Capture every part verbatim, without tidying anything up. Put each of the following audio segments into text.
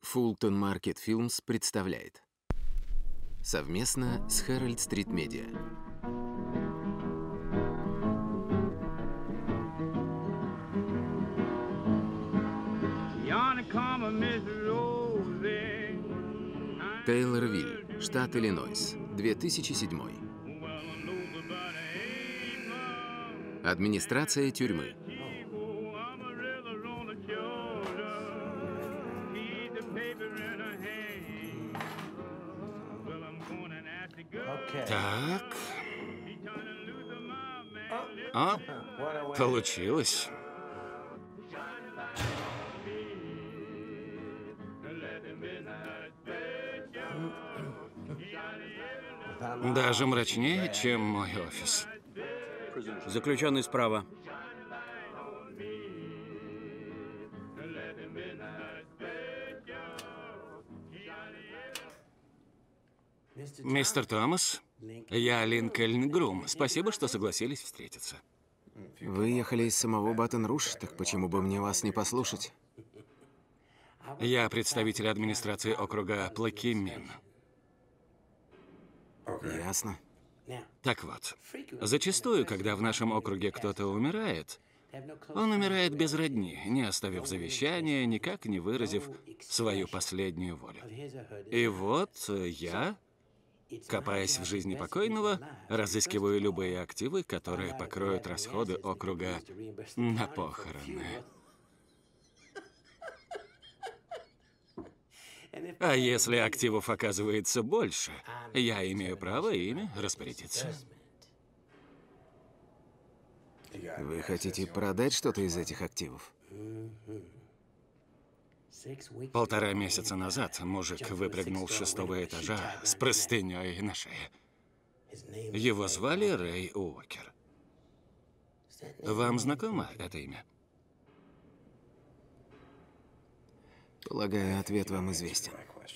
Fulton Market Films представляет совместно с Herald Street Media. Тейлорвиль, штат Иллинойс, две тысячи седьмой. Администрация тюрьмы. Так. О, получилось. Даже мрачнее, чем мой офис. Заключенный справа. Мистер Томас, я Линкольн Грум. Спасибо, что согласились встретиться. Вы ехали из самого Баттон-Руж, так почему бы мне вас не послушать? Я представитель администрации округа Плакимин. Ясно. Так вот, зачастую, когда в нашем округе кто-то умирает, он умирает без родни, не оставив завещания, никак не выразив свою последнюю волю. И вот я, копаясь в жизни покойного, разыскиваю любые активы, которые покроют расходы округа на похороны. А если активов оказывается больше, я имею право ими распорядиться. Вы хотите продать что-то из этих активов? Полтора месяца назад мужик выпрыгнул с шестого этажа с простыней на шее. Его звали Рэй Уокер. Вам знакомо это имя? Полагаю, ответ вам известен.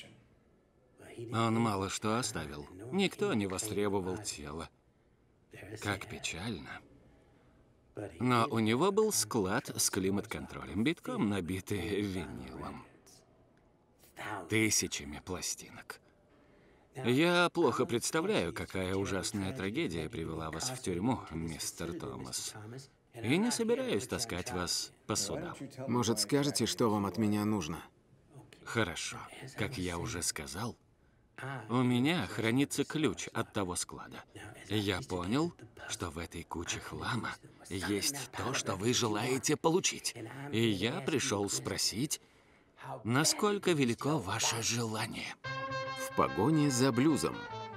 Он мало что оставил. Никто не востребовал тело. Как печально. Но у него был склад с климат-контролем, битком набитый винилом. Тысячами пластинок. Я плохо представляю, какая ужасная трагедия привела вас в тюрьму, мистер Томас. И не собираюсь таскать вас по судам. Может, скажете, что вам от меня нужно? Хорошо. Как я уже сказал, у меня хранится ключ от того склада. Я понял, что в этой куче хлама есть то, что вы желаете получить. И я пришел спросить, насколько велико ваше желание. В погоне за блюзом.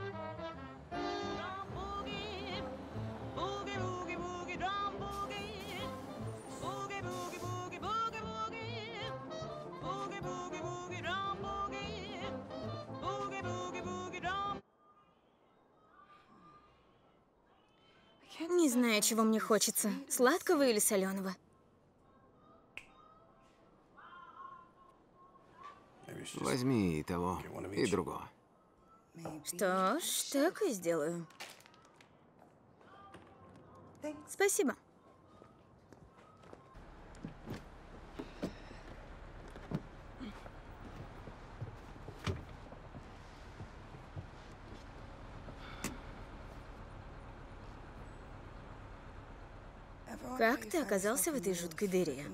Не знаю, чего мне хочется. Сладкого или соленого? Возьми и того, и другого. Что ж, так и сделаю. Спасибо. Как ты оказался в этой жуткой дыре?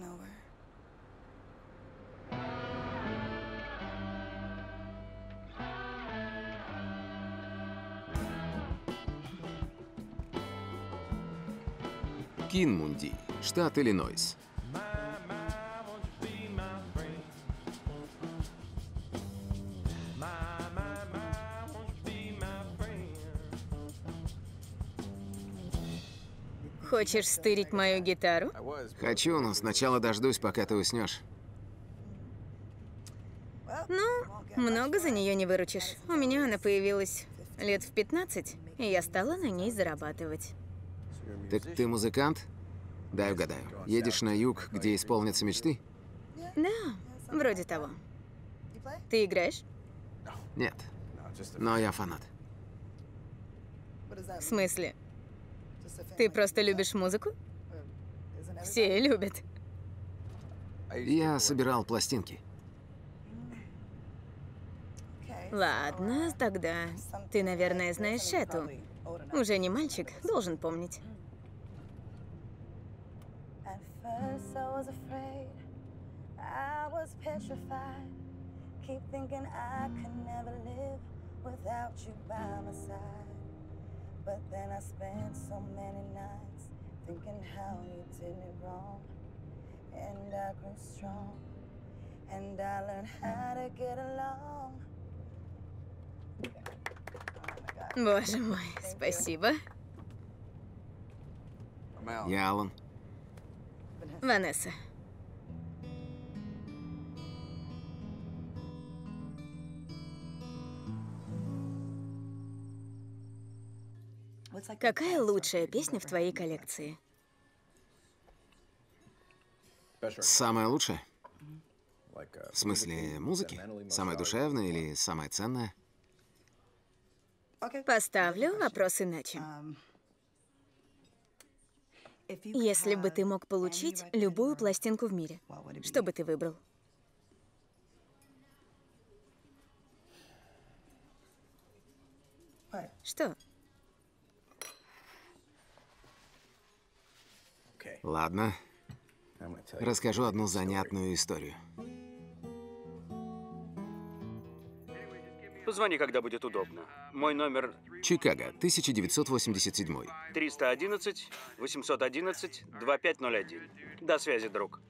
Кинмунди, штат Иллинойс. Хочешь стырить мою гитару? Хочу, но сначала дождусь, пока ты уснешь. Ну, много за нее не выручишь. У меня она появилась лет в пятнадцать, и я стала на ней зарабатывать. Так ты музыкант? Дай угадаю. Едешь на юг, где исполнятся мечты? Да, вроде того. Ты играешь? Нет, но я фанат. В смысле? Ты просто любишь музыку? Все любят. Я собирал пластинки. Ладно, тогда ты, наверное, знаешь эту. Уже не мальчик, должен помнить. At first I was afraid, I was petrified. Keep thinking I could never live without you by my side. But then I spent so many nights thinking how you did me wrong. And I grew strong, and I learned how to get along. Боже мой, спасибо. Я Алан. Ванесса. Какая лучшая песня в твоей коллекции? Самое лучшее? В смысле музыки? Самое душевное или самое ценное? Поставлю вопрос иначе. Если бы ты мог получить любую пластинку в мире, что бы ты выбрал? Что? Ладно. Расскажу одну занятную историю. Позвони, когда будет удобно. Мой номер Чикаго, тысяча девятьсот восемьдесят седьмой. триста одиннадцать восемьсот одиннадцать двадцать пять ноль один. До связи, друг.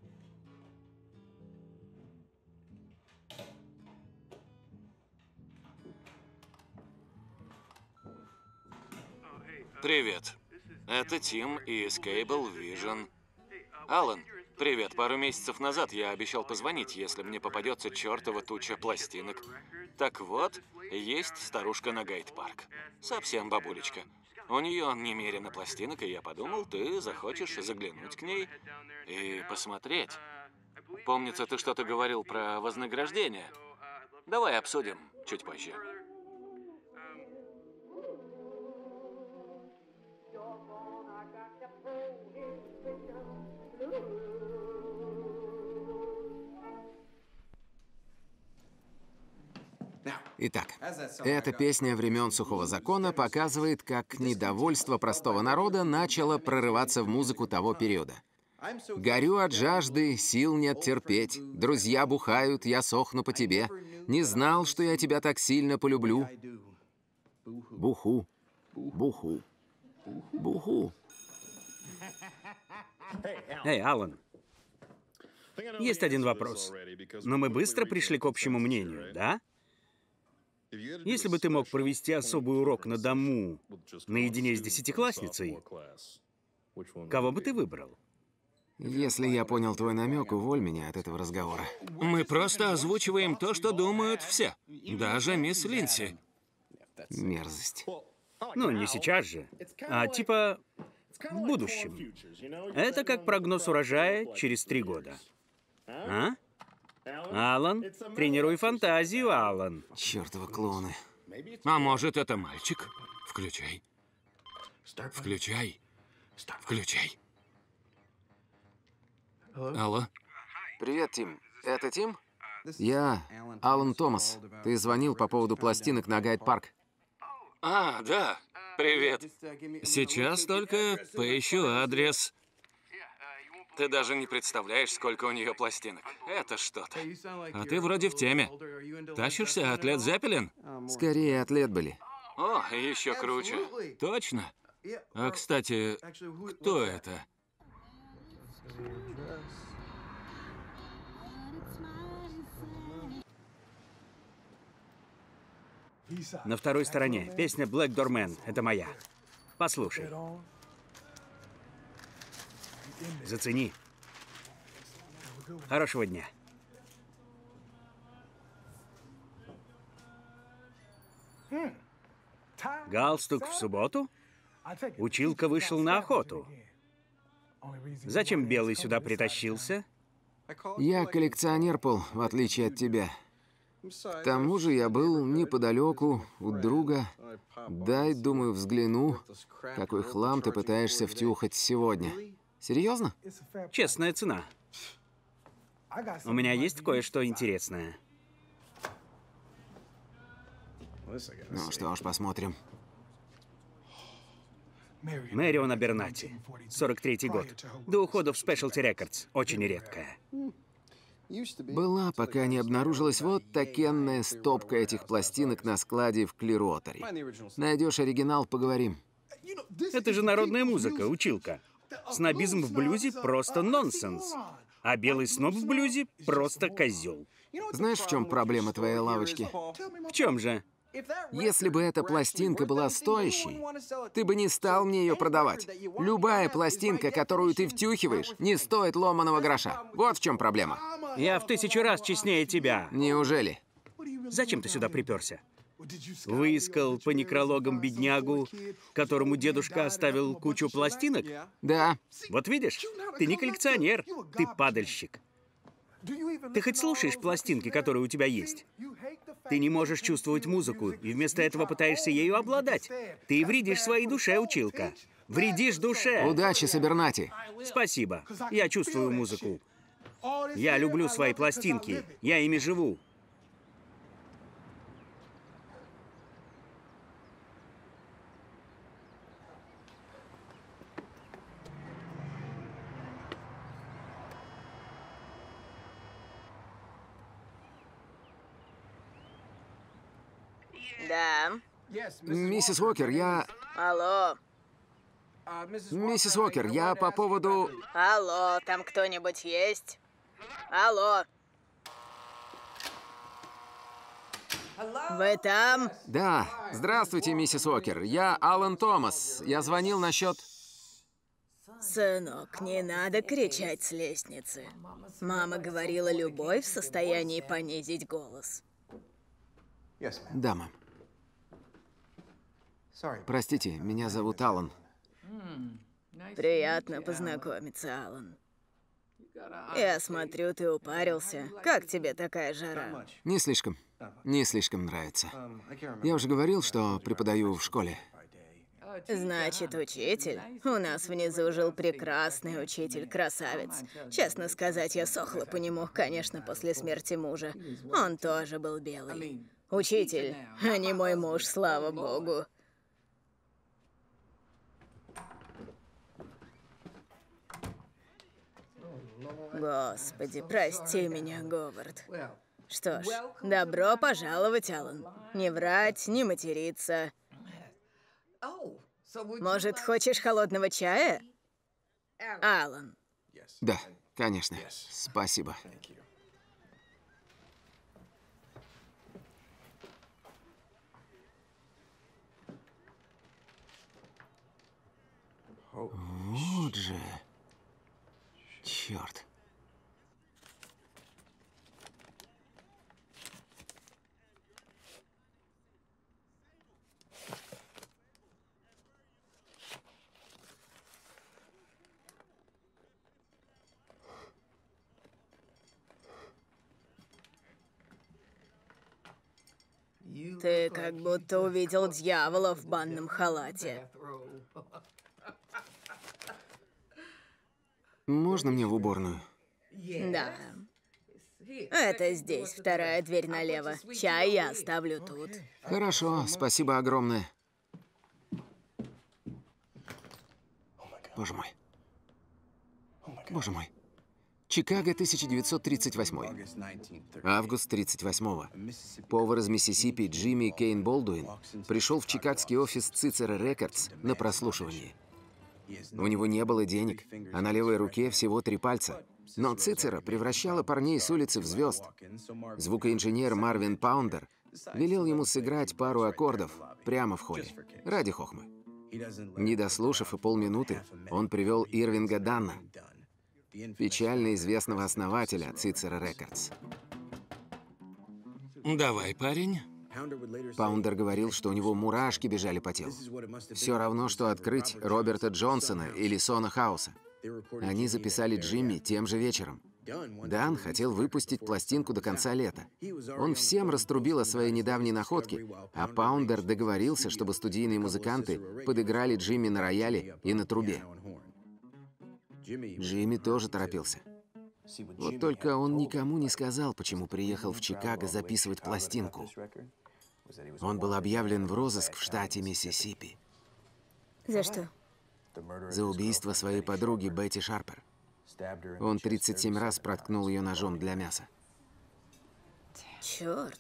Привет. Это Тим из Cable Vision. Алан, привет. Пару месяцев назад я обещал позвонить, если мне попадется чертова туча пластинок. Так вот, есть старушка на Гайд-парк. Совсем бабулечка. У нее немерено пластинок, и я подумал, ты захочешь заглянуть к ней и посмотреть. Помнится, ты что-то говорил про вознаграждение. Давай обсудим чуть позже. Итак, эта песня времен Сухого Закона показывает, как недовольство простого народа начало прорываться в музыку того периода. «Горю от жажды, сил нет терпеть, друзья бухают, я сохну по тебе, не знал, что я тебя так сильно полюблю». Буху, буху, буху. Эй, Алан. Есть один вопрос. Но мы быстро пришли к общему мнению, да? Если бы ты мог провести особый урок на дому наедине с десятиклассницей, кого бы ты выбрал? Если я понял твой намек, уволь меня от этого разговора. Мы просто озвучиваем то, что думают все. Даже мисс Линдси. Мерзость. Ну, не сейчас же, а типа в будущем. Это как прогноз урожая через три года. А? Алан, тренируй фантазию, Алан. Чёртовы клоуны. А может, это мальчик? Включай. Включай. Включай. Алло? Привет, Тим. Это Тим? Я Алан Томас. Ты звонил по поводу пластинок на Гайд-парк. А, да. Привет. Сейчас только поищу адрес. Ты даже не представляешь, сколько у нее пластинок. Это что-то. А ты вроде в теме. Тащишься от Led Zeppelin? Скорее, атлет были. О, еще круче. Точно? А, кстати, кто это? На второй стороне песня Black Door Man. Это моя. Послушай. Зацени. Хорошего дня. Галстук в субботу? Училка вышел на охоту. Зачем Белый сюда притащился? Я коллекционер, Пол, в отличие от тебя. К тому же я был неподалеку у друга. Дай, думаю, взгляну, какой хлам ты пытаешься втюхать сегодня. Серьезно? Честная цена. У меня есть кое-что интересное. Ну что ж, посмотрим. Мэрион Абернати, сорок третий год. До ухода в Specialty Records. Очень редкая. Была, пока не обнаружилась вот такенная стопка этих пластинок на складе в Клиротере. Найдешь оригинал, поговорим. Это же народная музыка, училка. Снобизм в блюзе — просто нонсенс. А белый сноб в блюзе — просто козел. Знаешь, в чем проблема твоей лавочки? В чем же? Если бы эта пластинка была стоящей, ты бы не стал мне ее продавать. Любая пластинка, которую ты втюхиваешь, не стоит ломаного гроша. Вот в чем проблема. Я в тысячу раз честнее тебя. Неужели? Зачем ты сюда приперся? Выискал по некрологам беднягу, которому дедушка оставил кучу пластинок? Да. Вот видишь, ты не коллекционер, ты падальщик. Ты хоть слушаешь пластинки, которые у тебя есть? Ты не можешь чувствовать музыку, и вместо этого пытаешься ею обладать. Ты вредишь своей душе, училка. Вредишь душе. Удачи с Абернати. Спасибо. Я чувствую музыку. Я люблю свои пластинки. Я ими живу. Да. Миссис Уокер, я... Алло. Миссис Уокер, я по поводу... Алло, там кто-нибудь есть? Алло. Вы там? Да. Здравствуйте, миссис Уокер. Я Алан Томас. Я звонил насчет... Сынок, не надо кричать с лестницы. Мама говорила, любовь в состоянии понизить голос. Да, мам. Простите, меня зовут Алан. Приятно познакомиться, Алан. Я смотрю, ты упарился. Как тебе такая жара? Не слишком. Не слишком нравится. Я уже говорил, что преподаю в школе. Значит, учитель? У нас внизу жил прекрасный учитель-красавец. Честно сказать, я сохла по нему, конечно, после смерти мужа. Он тоже был белый. Учитель, а не мой муж, слава богу. Господи, прости меня, Говард. Что ж, добро пожаловать, Алан. Не врать, не материться. Может, хочешь холодного чая? Алан. Да, конечно. Спасибо. Вот же. Черт. Ты как будто увидел дьявола в банном халате. Можно мне в уборную? Да. Это здесь, вторая дверь налево. Чай я оставлю тут. Хорошо, спасибо огромное. Боже мой. Боже мой. Чикаго, тысяча девятьсот тридцать восьмой. Август тридцать восьмого. Повар из Миссисипи Джимми Кейн Болдуин пришел в чикагский офис Cicero Records на прослушивание. У него не было денег, а на левой руке всего три пальца. Но Cicero превращала парней с улицы в звезд. Звукоинженер Марвин Паундер велел ему сыграть пару аккордов прямо в холле, ради хохмы. Не дослушав и полминуты, он привел Ирвинга Данна, печально известного основателя Cicero Records. Давай, парень. Паундер говорил, что у него мурашки бежали по телу. Все равно, что открыть Роберта Джонсона или Сона Хауса. Они записали Джимми тем же вечером. Дан хотел выпустить пластинку до конца лета. Он всем раструбил о своей недавней находке, а Паундер договорился, чтобы студийные музыканты подыграли Джимми на рояле и на трубе. Джимми тоже торопился. Вот только он никому не сказал, почему приехал в Чикаго записывать пластинку. Он был объявлен в розыск в штате Миссисипи За что? за убийство своей подруги Бетти Шарпер. Он тридцать семь раз проткнул ее ножом для мяса. Черт.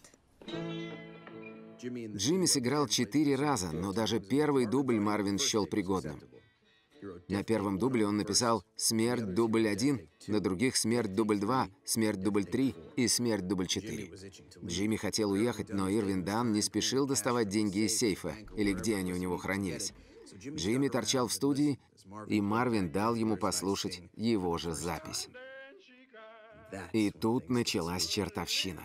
Джимми сыграл четыре раза, но даже первый дубль Марвин счел пригодным. На первом дубле он написал «Смерть дубль один», на других «Смерть дубль два», «Смерть дубль три» и «Смерть дубль четыре». Джимми хотел уехать, но Ирвин Данн не спешил доставать деньги из сейфа, или где они у него хранились. Джимми торчал в студии, и Марвин дал ему послушать его же запись. И тут началась чертовщина.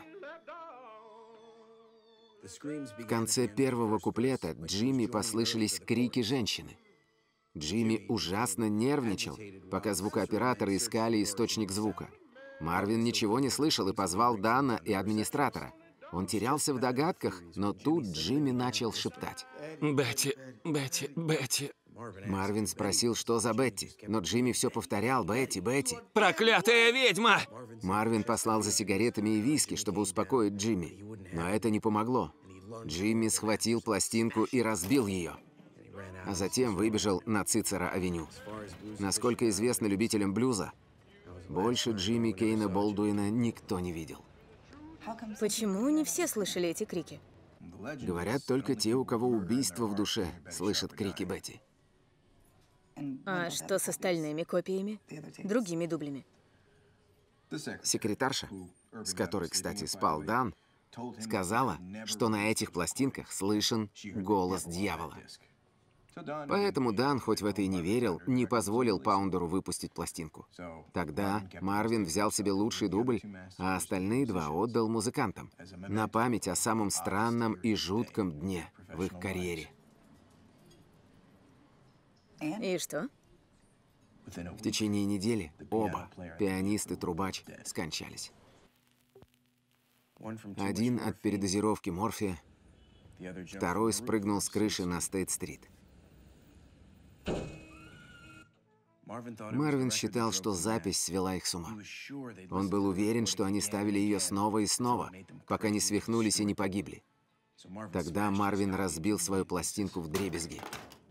В конце первого куплета Джимми послышались крики женщины. Джимми ужасно нервничал, пока звукооператоры искали источник звука. Марвин ничего не слышал и позвал Дана и администратора. Он терялся в догадках, но тут Джимми начал шептать. Бетти, Бетти, Бетти. Марвин спросил, что за Бетти, но Джимми все повторял: «Бетти, Бетти». Проклятая ведьма! Марвин послал за сигаретами и виски, чтобы успокоить Джимми. Но это не помогло. Джимми схватил пластинку и разбил ее. А затем выбежал на Цицера-авеню. Насколько известно любителям блюза, больше Джимми Кейна Болдуина никто не видел. Почему не все слышали эти крики? Говорят, только те, у кого убийство в душе, слышат крики Бетти. А что с остальными копиями? Другими дублями? Секретарша, с которой, кстати, спал Дан, сказала, что на этих пластинках слышен голос дьявола. Поэтому Дан, хоть в это и не верил, не позволил Паундеру выпустить пластинку. Тогда Марвин взял себе лучший дубль, а остальные два отдал музыкантам на память о самом странном и жутком дне в их карьере. И что? В течение недели оба, пианист и трубач, скончались. Один от передозировки морфия, второй спрыгнул с крыши на Стейт-стрит. Марвин считал, что запись свела их с ума. Он был уверен, что они ставили ее снова и снова, пока не свихнулись и не погибли. Тогда Марвин разбил свою пластинку вдребезги.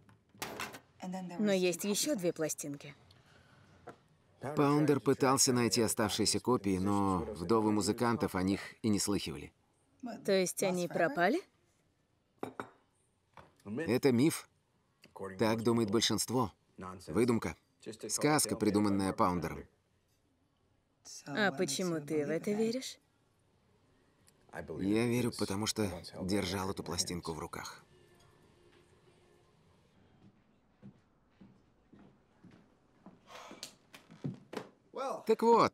Но есть еще две пластинки. Паундер пытался найти оставшиеся копии, но вдовы музыкантов о них и не слыхивали. То есть они пропали? Это миф. Так думает большинство. Выдумка. Сказка, придуманная Паундером. А почему ты в это веришь? Я верю, потому что держал эту пластинку в руках. Так вот,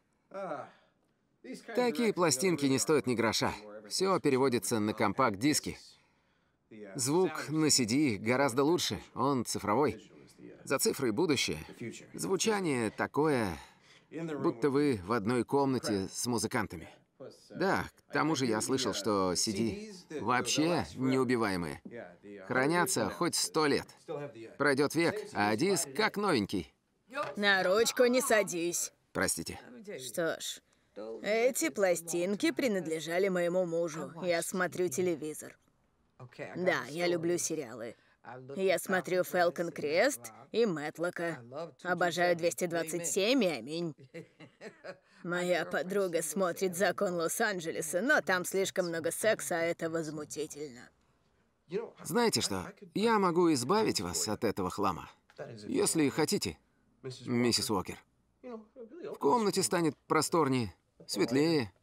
такие пластинки не стоят ни гроша. Все переводится на компакт-диски. Звук на си ди гораздо лучше, он цифровой. За цифрой будущее. Звучание такое, будто вы в одной комнате с музыкантами. Да, к тому же я слышал, что си ди вообще неубиваемые. Хранятся хоть сто лет. Пройдет век, а диск как новенький. На ручку не садись. Простите. Что ж, эти пластинки принадлежали моему мужу. Я смотрю телевизор. Да, я люблю сериалы. Я смотрю «Фэлкон Крест» и «Мэтлока». Обожаю двести двадцать семь и «Аминь». Моя подруга смотрит «Закон Лос-Анджелеса», но там слишком много секса, а это возмутительно. Знаете что? Я могу избавить вас от этого хлама. Если хотите, миссис Уокер. В комнате станет просторнее, светлее.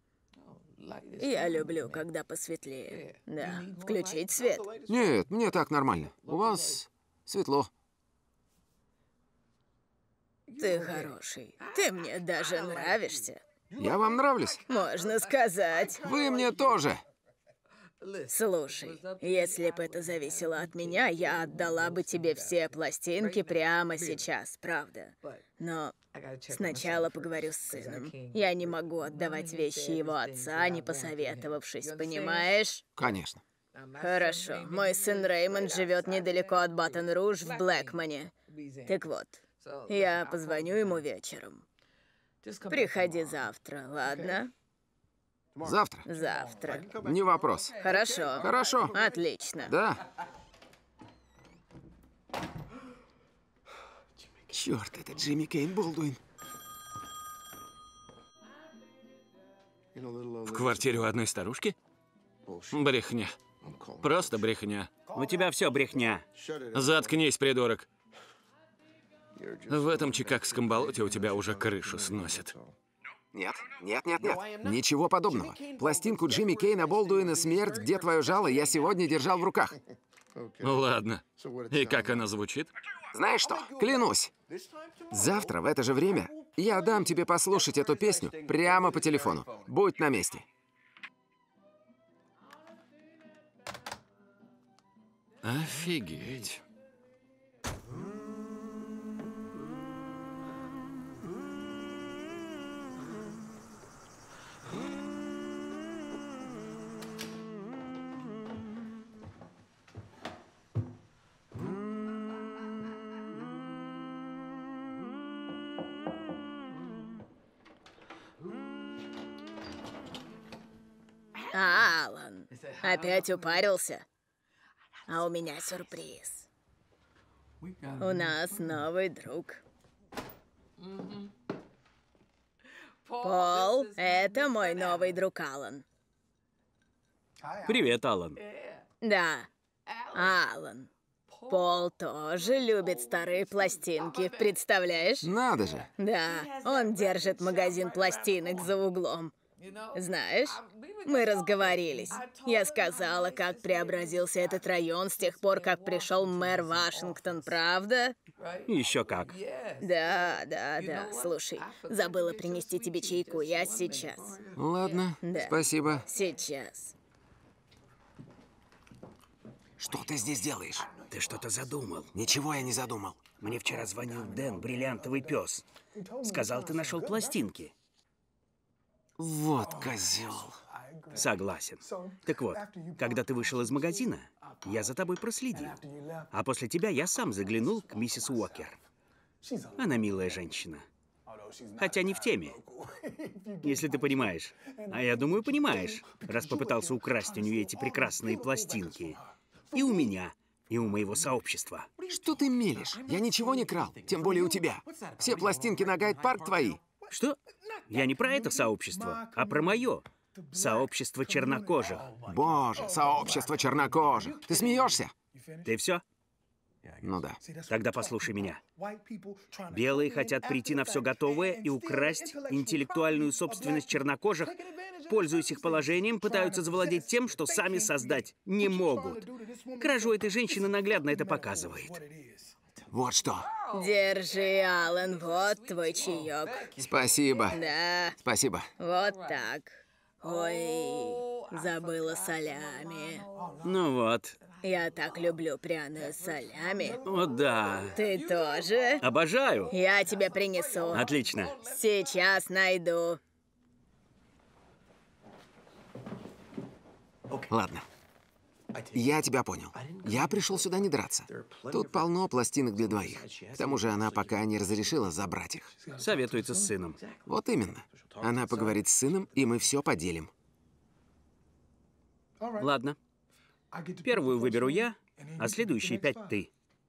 Я люблю, когда посветлее. Да, включить свет. Нет, мне так нормально. У вас светло. Ты хороший. Ты мне даже нравишься. Я вам нравлюсь? Можно сказать. Вы мне тоже. Слушай, если бы это зависело от меня, я отдала бы тебе все пластинки прямо сейчас, правда. Но сначала поговорю с сыном. Я не могу отдавать вещи его отца, не посоветовавшись, понимаешь? Конечно. Хорошо. Мой сын Реймонд живет недалеко от Баттон-Руж в Блэкмане. Так вот, я позвоню ему вечером. Приходи завтра, ладно? Завтра? Завтра. Не вопрос. Хорошо. Хорошо. Отлично. Да. Черт, это Джимми Кейн Болдуин. В квартире у одной старушки? Брехня. Просто брехня. У тебя все брехня. Заткнись, придурок. В этом чикагском болоте у тебя уже крышу сносит. Нет, нет, нет, нет. Ничего подобного. Пластинку Джимми Кейна Болдуина «Смерть, где твое жало» я сегодня держал в руках. Ладно. И как она звучит? Знаешь что? Клянусь. Завтра в это же время я дам тебе послушать эту песню прямо по телефону. Будь на месте. Офигеть. Алан, опять упарился? А у меня сюрприз. У нас новый друг. Пол, это мой новый друг Алан. Привет, Алан. Да, Алан. Пол тоже любит старые пластинки, представляешь? Надо же. Да, он держит магазин пластинок за углом. Знаешь, мы разговорились. Я сказала, как преобразился этот район с тех пор, как пришел мэр Вашингтон, правда? Еще как. Да, да, да. Слушай, забыла принести тебе чайку. Я сейчас. Ладно, Да. спасибо. Сейчас. Что ты здесь делаешь? Ты что-то задумал. Ничего я не задумал. Мне вчера звонил Дэн, бриллиантовый пес. Сказал, ты нашел пластинки. Вот козел. Согласен. Так вот, когда ты вышел из магазина, я за тобой проследил. А после тебя я сам заглянул к миссис Уокер. Она милая женщина. Хотя не в теме. Если ты понимаешь. А я думаю, понимаешь, раз попытался украсть у нее эти прекрасные пластинки. И у меня, и у моего сообщества. Что ты мелешь? Я ничего не крал, тем более у тебя. Все пластинки на Гайд-парк твои. Что? Я не про это сообщество, а про мое. Сообщество чернокожих. Боже, сообщество чернокожих. Ты смеешься? Ты все? Ну да. Тогда послушай меня. Белые хотят прийти на все готовое и украсть интеллектуальную собственность чернокожих, пользуясь их положением, пытаются завладеть тем, что сами создать не могут. Кражу этой женщины наглядно это показывает. Вот что. Держи, Алан, вот твой чаек. Спасибо. Да, Спасибо. вот так. Ой, забыла солями. Ну вот. Я так люблю пряную солями. О, да. Ты тоже? Обожаю. Я тебе принесу. Отлично. Сейчас найду. Ладно. Я тебя понял. Я пришел сюда не драться. Тут полно пластинок для двоих. К тому же она пока не разрешила забрать их. Советуется с сыном. Вот именно. Она поговорит с сыном, и мы все поделим. Ладно. Первую выберу я, а следующие пять ты.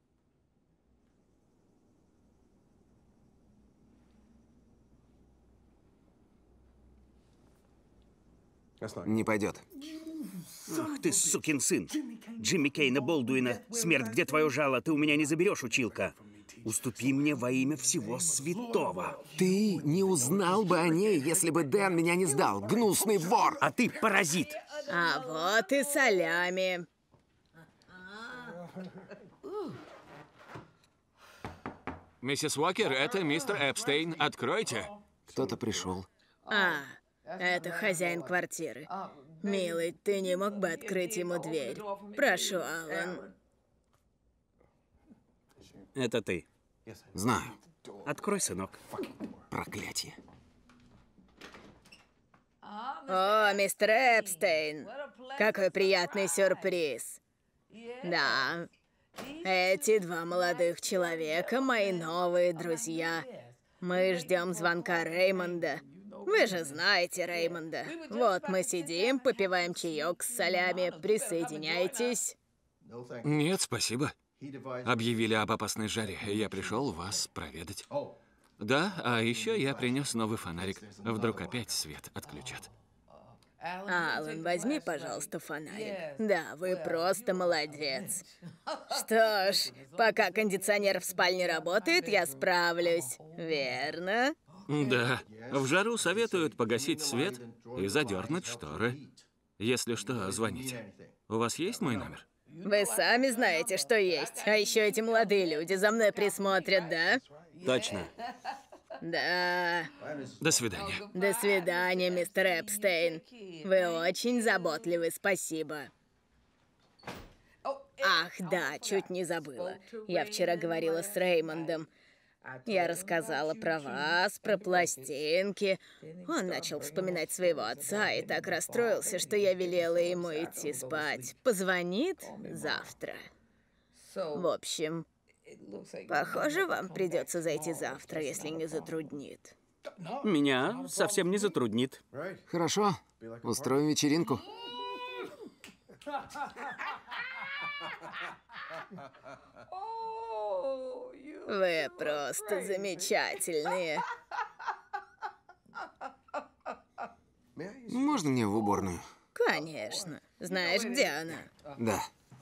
Не пойдет. Ах ты, сукин сын. Джимми Кейна Болдуина, «Смерть, где твое жало», ты у меня не заберешь, училка. Уступи мне во имя всего святого. Ты не узнал бы о ней, если бы Дэн меня не сдал. Гнусный вор! А ты паразит. А вот и солями. Миссис Уокер, это мистер Эпстейн. Откройте. Кто-то пришел. А, это хозяин квартиры. Милый, ты не мог бы открыть ему дверь? Прошу, Алан. Это ты. Знаю. Открой, сынок. Проклятие. О, мистер Эпстейн, какой приятный сюрприз. Да, эти два молодых человека — мои новые друзья. Мы ждем звонка Реймонда. Вы же знаете Реймонда. Вот мы сидим, попиваем чаек с солями. Присоединяйтесь. Нет, спасибо. Объявили об опасной жаре. Я пришел вас проведать. Да, а еще я принес новый фонарик. Вдруг опять свет отключат. Алан, возьми, пожалуйста, фонарик. Да, вы просто молодец. Что ж, пока кондиционер в спальне работает, я справлюсь. Верно? Да. В жару советуют погасить свет и задернуть шторы. Если что, звоните. У вас есть мой номер? Вы сами знаете, что есть. А еще эти молодые люди за мной присмотрят, да? Точно. Да. До свидания. До свидания, мистер Эпстейн. Вы очень заботливы, спасибо. Ах, да, чуть не забыла. Я вчера говорила с Реймондом. Я рассказала про вас, про пластинки. Он начал вспоминать своего отца и так расстроился, что я велела ему идти спать. Позвонит завтра. В общем, похоже, вам придется зайти завтра, если не затруднит. Меня совсем не затруднит. Хорошо, устроим вечеринку. Вы просто замечательные. Можно мне в уборную? Конечно. Знаешь, где она? Да.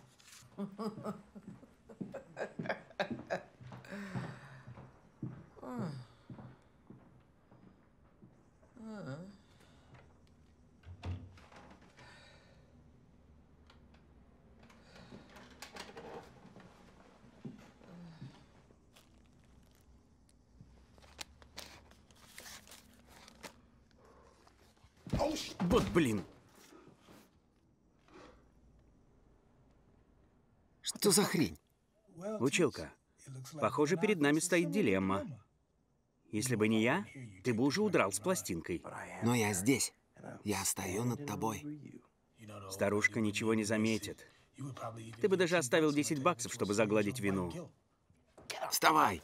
Вот блин. Что за хрень? Училка, похоже, перед нами стоит дилемма. Если бы не я, ты бы уже удрал с пластинкой. Но я здесь. Я стою над тобой. Старушка ничего не заметит. Ты бы даже оставил десять баксов, чтобы загладить вину. Вставай!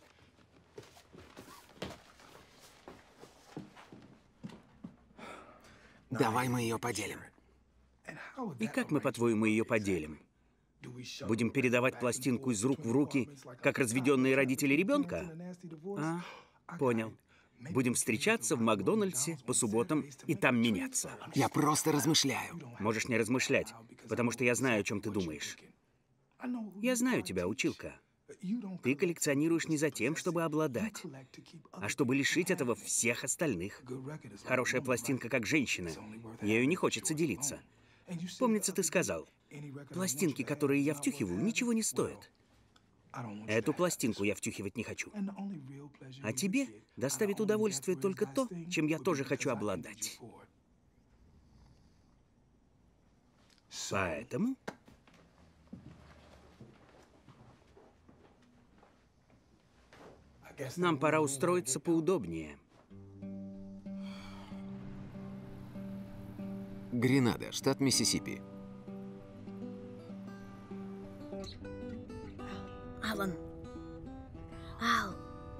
Давай мы ее поделим. И как мы, по-твоему, ее поделим? Будем передавать пластинку из рук в руки, как разведенные родители ребенка? А, понял. Будем встречаться в Макдональдсе по субботам и там меняться. Я просто размышляю. Можешь не размышлять, потому что я знаю, о чем ты думаешь. Я знаю тебя, училка. Ты коллекционируешь не за тем, чтобы обладать, а чтобы лишить этого всех остальных. Хорошая пластинка как женщина. Ею не хочется делиться. Помнится, ты сказал, пластинки, которые я втюхиваю, ничего не стоят. Эту пластинку я втюхивать не хочу. А тебе доставит удовольствие только то, чем я тоже хочу обладать. Поэтому... нам пора устроиться поудобнее. Гренада, штат Миссисипи. Алан. Ал.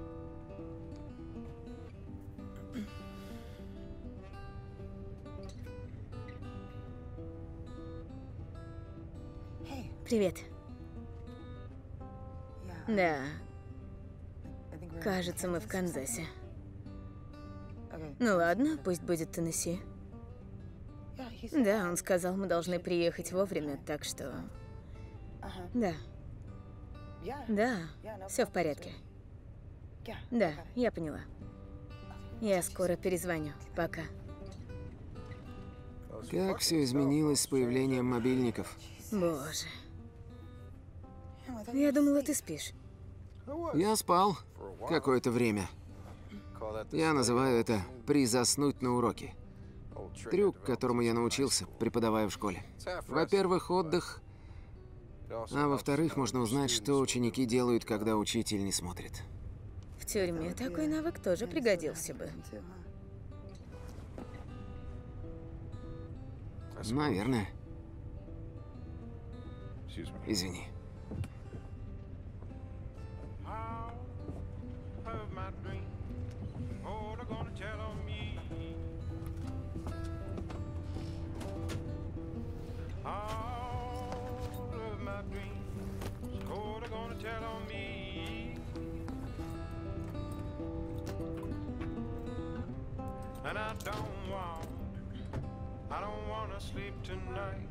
Привет. Да. Кажется, мы в Канзасе. Ну ладно, пусть будет Теннесси. Да, он сказал, мы должны приехать вовремя, так что... Да. Да, все в порядке. Да, я поняла. Я скоро перезвоню. Пока. Как все изменилось с появлением мобильников. Боже. Я думала, ты спишь. Я спал какое-то время. Я называю это «призаснуть на уроке». Трюк, которому я научился, преподавая в школе. Во-первых, отдых. А во-вторых, можно узнать, что ученики делают, когда учитель не смотрит. В тюрьме такой навык тоже пригодился бы. Наверное. Извини. And I don't want, I don't wanna sleep tonight.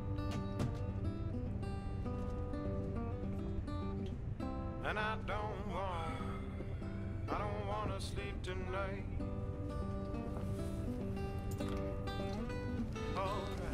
And I don't want, I don't wanna sleep tonight. Alright.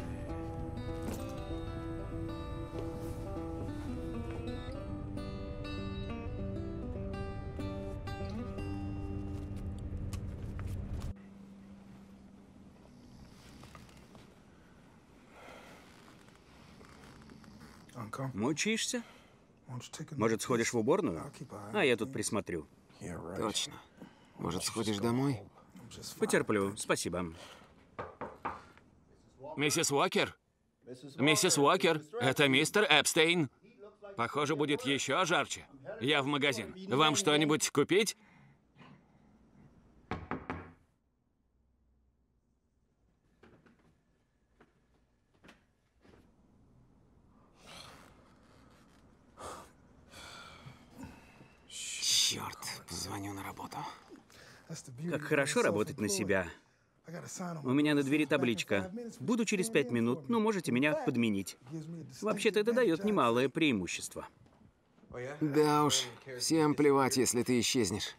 Мучаешься? Может, сходишь в уборную? А я тут присмотрю. Точно. Может, сходишь домой? Потерплю, спасибо. Миссис Уокер? Миссис Уокер, это мистер Эпстейн. Похоже, будет еще жарче. Я в магазин. Вам что-нибудь купить? Черт, позвоню на работу. Как хорошо работать на себя. У меня на двери табличка. Буду через пять минут, но можете меня подменить. Вообще-то это дает немалое преимущество. Да уж, всем плевать, если ты исчезнешь.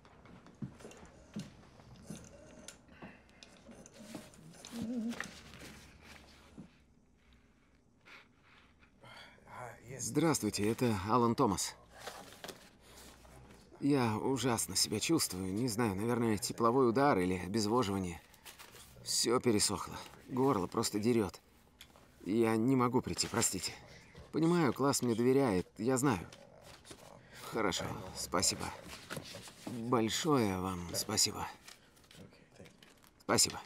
Здравствуйте, это Алан Томас. Я ужасно себя чувствую. Не знаю, наверное, тепловой удар или обезвоживание. Все пересохло. Горло просто дерет. Я не могу прийти, простите. Понимаю, класс мне доверяет, я знаю. Хорошо, спасибо. Большое вам спасибо. Спасибо.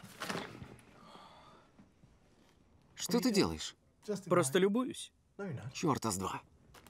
Что ты делаешь? Просто любуюсь. Чёрта с два.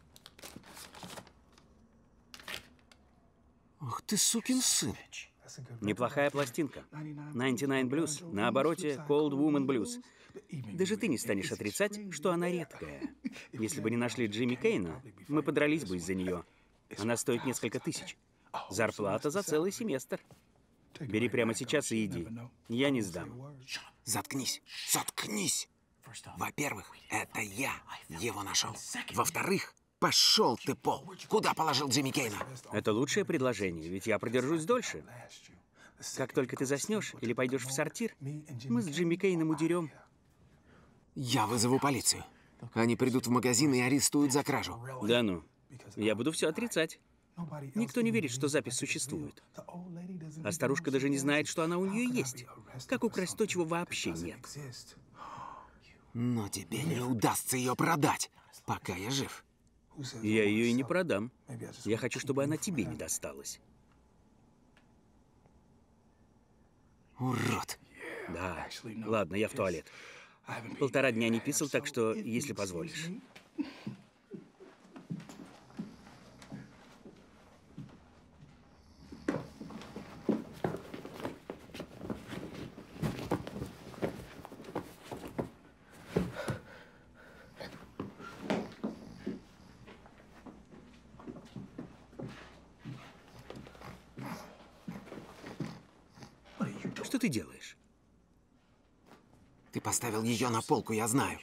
Ах ты сукин сын. Неплохая пластинка. девяносто девять Blues, на обороте Cold Woman Blues. Даже ты не станешь отрицать, что она редкая. Если бы не нашли Джимми Кейна, мы подрались бы из-за нее. Она стоит несколько тысяч. Зарплата за целый семестр. Бери прямо сейчас и иди. Я не сдам. Заткнись. Заткнись. Во-первых, это я его нашел. Во-вторых, пошел ты, Пол. Куда положил Джимми Кейна? Это лучшее предложение, ведь я продержусь дольше. Как только ты заснешь или пойдешь в сортир, мы с Джимми Кейном удерем. Я вызову полицию. Они придут в магазин и арестуют за кражу. Да ну. Я буду все отрицать. Никто не верит, что запись существует. А старушка даже не знает, что она у нее есть. Как украсть то, чего вообще нет? Но тебе не удастся ее продать, пока я жив. Я ее и не продам. Я хочу, чтобы она тебе не досталась. Урод. Да. Ладно, я в туалет. Полтора дня не писал, так что, если позволишь. Что ты делаешь? Ты поставил ее на полку, я знаю.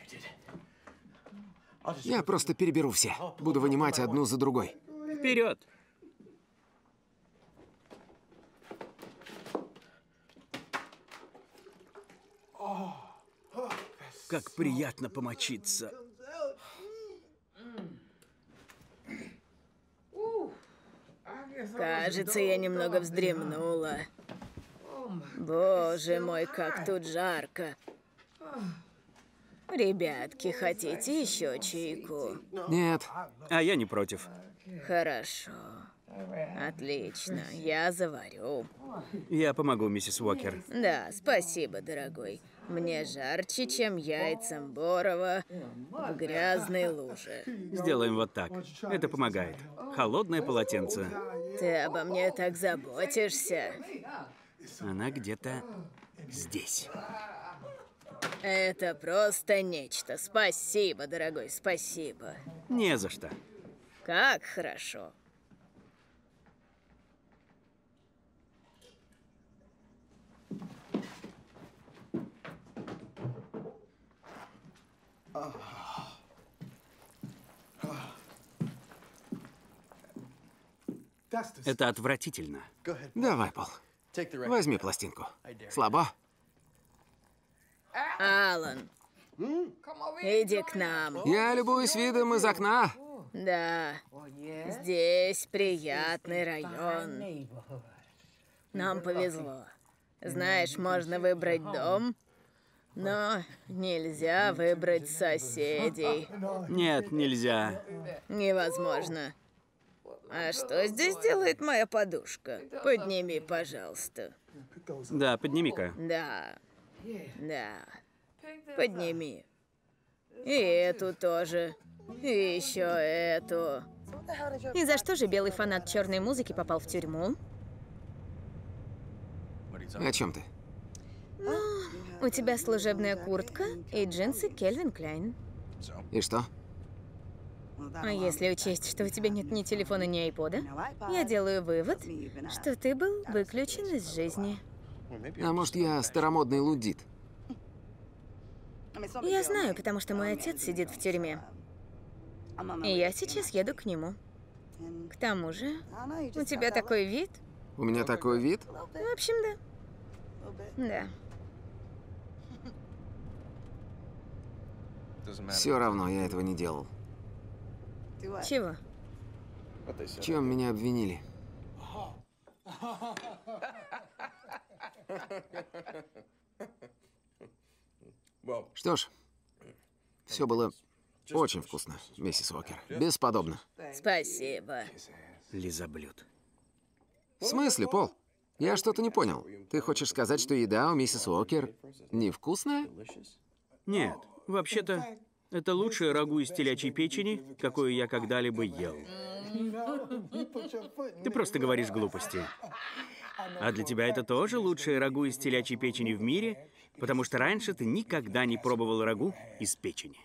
Я просто переберу все. Буду вынимать одну за другой. Вперед! Как приятно помочиться. Кажется, я немного вздремнула. Боже мой, как тут жарко. Ребятки, хотите еще чайку? Нет. А я не против. Хорошо. Отлично, я заварю. Я помогу, миссис Уокер. Да, спасибо, дорогой. Мне жарче, чем яйцам Борова в грязной луже. Сделаем вот так. Это помогает. Холодное полотенце. Ты обо мне так заботишься. Она где-то здесь. Это просто нечто. Спасибо, дорогой, спасибо. Не за что. Как хорошо. Это отвратительно. Давай, Пол. Возьми пластинку. Слабо? Алан, иди к нам. Я любуюсь видом из окна. Да, здесь приятный район. Нам повезло. Знаешь, можно выбрать дом, но нельзя выбрать соседей. Нет, нельзя. Невозможно. А что здесь делает моя подушка? Подними, пожалуйста. Да, подними-ка. Да, да. Подними. И эту тоже. И еще эту. И за что же белый фанат черной музыки попал в тюрьму? О чем ты? У тебя служебная куртка и джинсы Кельвин Кляйн. И что? А если учесть, что у тебя нет ни телефона, ни айпода, я делаю вывод, что ты был выключен из жизни. А может, я старомодный лудит? Я знаю, потому что мой отец сидит в тюрьме. И я сейчас еду к нему. К тому же, у тебя такой вид. У меня такой вид? В общем, да. Да. Все равно я этого не делал. Чего? В чем меня обвинили? Что ж, все было очень вкусно, миссис Уокер. Бесподобно. Спасибо. Лизоблюд. В смысле, Пол? Я что-то не понял. Ты хочешь сказать, что еда у миссис Уокер невкусная? Нет, вообще-то, это лучшее рагу из телячьей печени, какое я когда-либо ел. Ты просто говоришь глупости. А для тебя это тоже лучшее рагу из телячьей печени в мире, потому что раньше ты никогда не пробовал рагу из печени.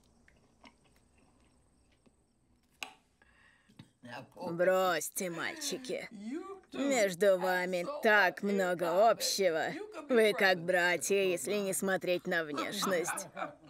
Бросьте, мальчики. Между вами так много общего. Вы как братья, если не смотреть на внешность.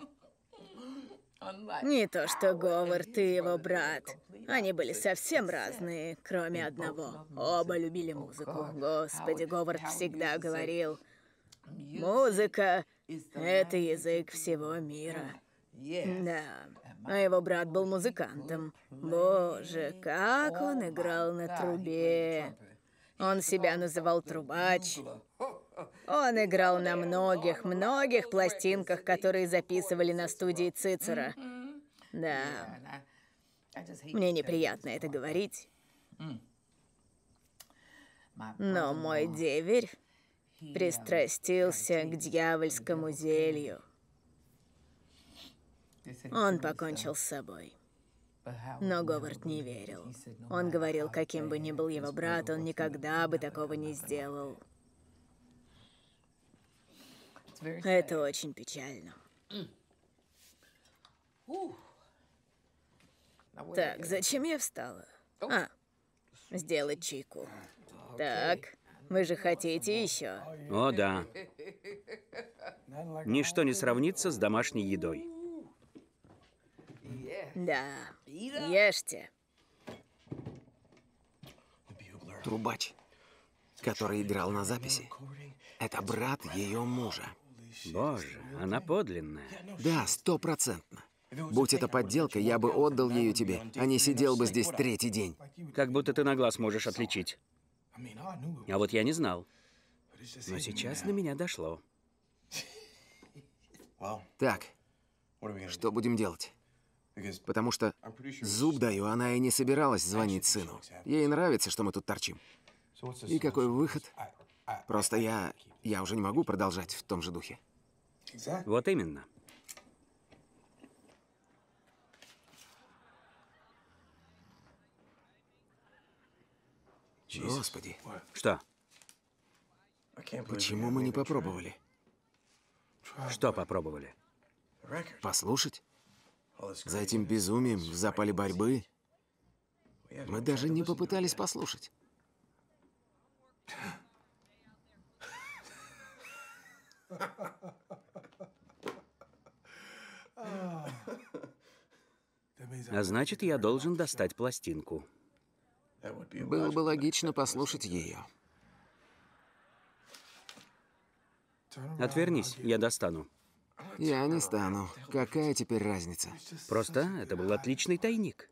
Не то что Говард и его брат. Они были совсем разные, кроме одного. Оба любили музыку. Господи, Говард всегда говорил, музыка — это язык всего мира. Да. А его брат был музыкантом. Боже, как он играл на трубе. Он себя называл трубач. Он играл на многих-многих пластинках, которые записывали на студии Цицера. Да. Мне неприятно это говорить. Но мой деверь пристрастился к дьявольскому зелью. Он покончил с собой. Но Говард не верил. Он говорил, каким бы ни был его брат, он никогда бы такого не сделал. Это очень печально. Так, зачем я встала? А, сделать чайку. Так, вы же хотите еще? О, да. Ничто не сравнится с домашней едой. Да, ешьте. Трубач, который играл на записи, это брат ее мужа. Боже, она подлинная. Да, стопроцентно. Будь это подделка, я бы отдал ее тебе, а не сидел бы здесь третий день. Как будто ты на глаз можешь отличить. А вот я не знал. Но сейчас до меня дошло. Так, что будем делать? Потому что зуб даю, она и не собиралась звонить сыну. Ей нравится, что мы тут торчим. И какой выход? Просто я... я уже не могу продолжать в том же духе. Вот именно. Господи, Что? почему мы не попробовали? Что попробовали? Послушать? За этим безумием, в запале борьбы. Мы даже не попытались послушать. А значит, я должен достать пластинку. Было бы логично послушать ее. Отвернись, я достану. Я не стану. Какая теперь разница? Просто это был отличный тайник.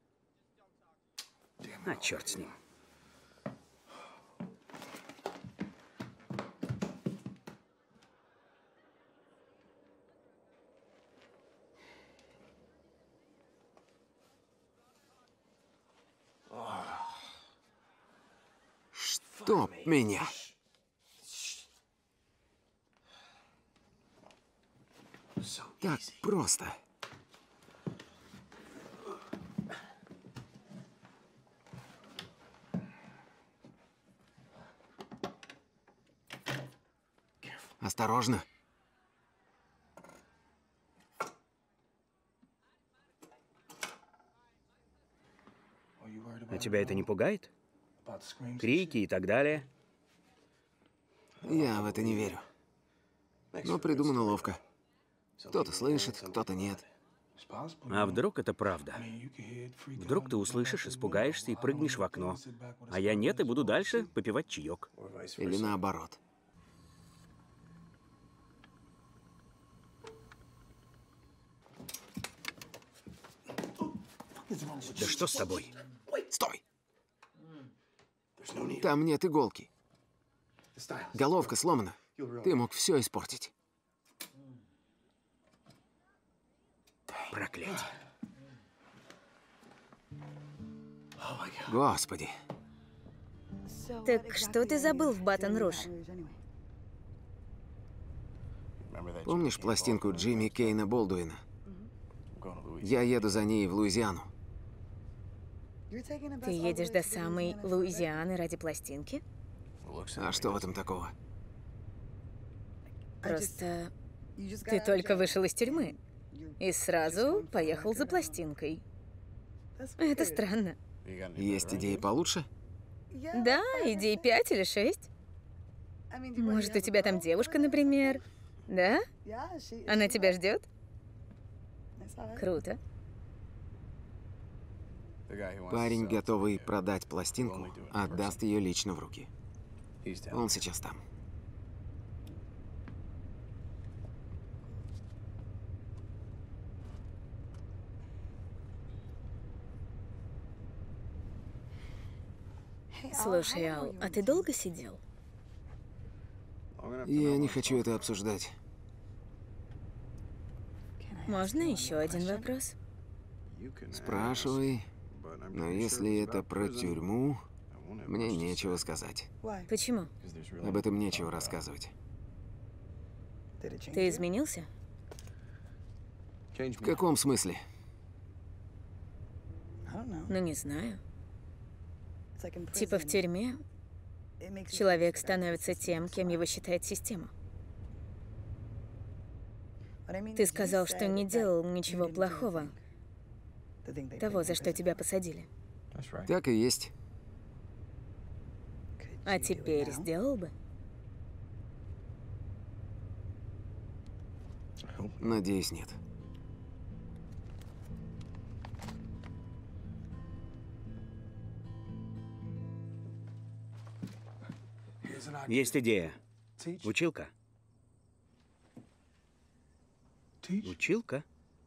А, черт с ним. Чтоб меня! Так просто. Осторожно. А тебя это не пугает? Крики и так далее? Я в это не верю. Но придумано ловко. Кто-то слышит, кто-то нет. А вдруг это правда? Вдруг ты услышишь, испугаешься и прыгнешь в окно. А я нет, и буду дальше попивать чаек. Или наоборот. Да что с тобой? Стой! Там нет иголки. Головка сломана. Ты мог все испортить. Проклятие. Господи. Так что ты забыл в Батон-Руж? Помнишь пластинку Джимми Кейна Болдуина? Я еду за ней в Луизиану. Ты едешь до самой Луизианы ради пластинки? А что в этом такого? Просто ты только вышел из тюрьмы и сразу поехал за пластинкой. Это странно. Есть идеи получше? Да, идей пять или шесть. Может, у тебя там девушка, например? Да? Она тебя ждет? Круто. Парень, готовый продать пластинку, отдаст ее лично в руки. Он сейчас там. Слушай, Ал, а ты долго сидел? Я не хочу это обсуждать. Можно еще один вопрос? Спрашивай. Но если это про тюрьму, мне нечего сказать. Почему? Об этом нечего рассказывать. Ты изменился? В каком смысле? Ну, не знаю. Типа в тюрьме человек становится тем, кем его считает система. Ты сказал, что не делал ничего плохого, того, за что тебя посадили. Так и есть. А теперь сделал бы? Надеюсь, нет. Есть идея. Училка? Училка?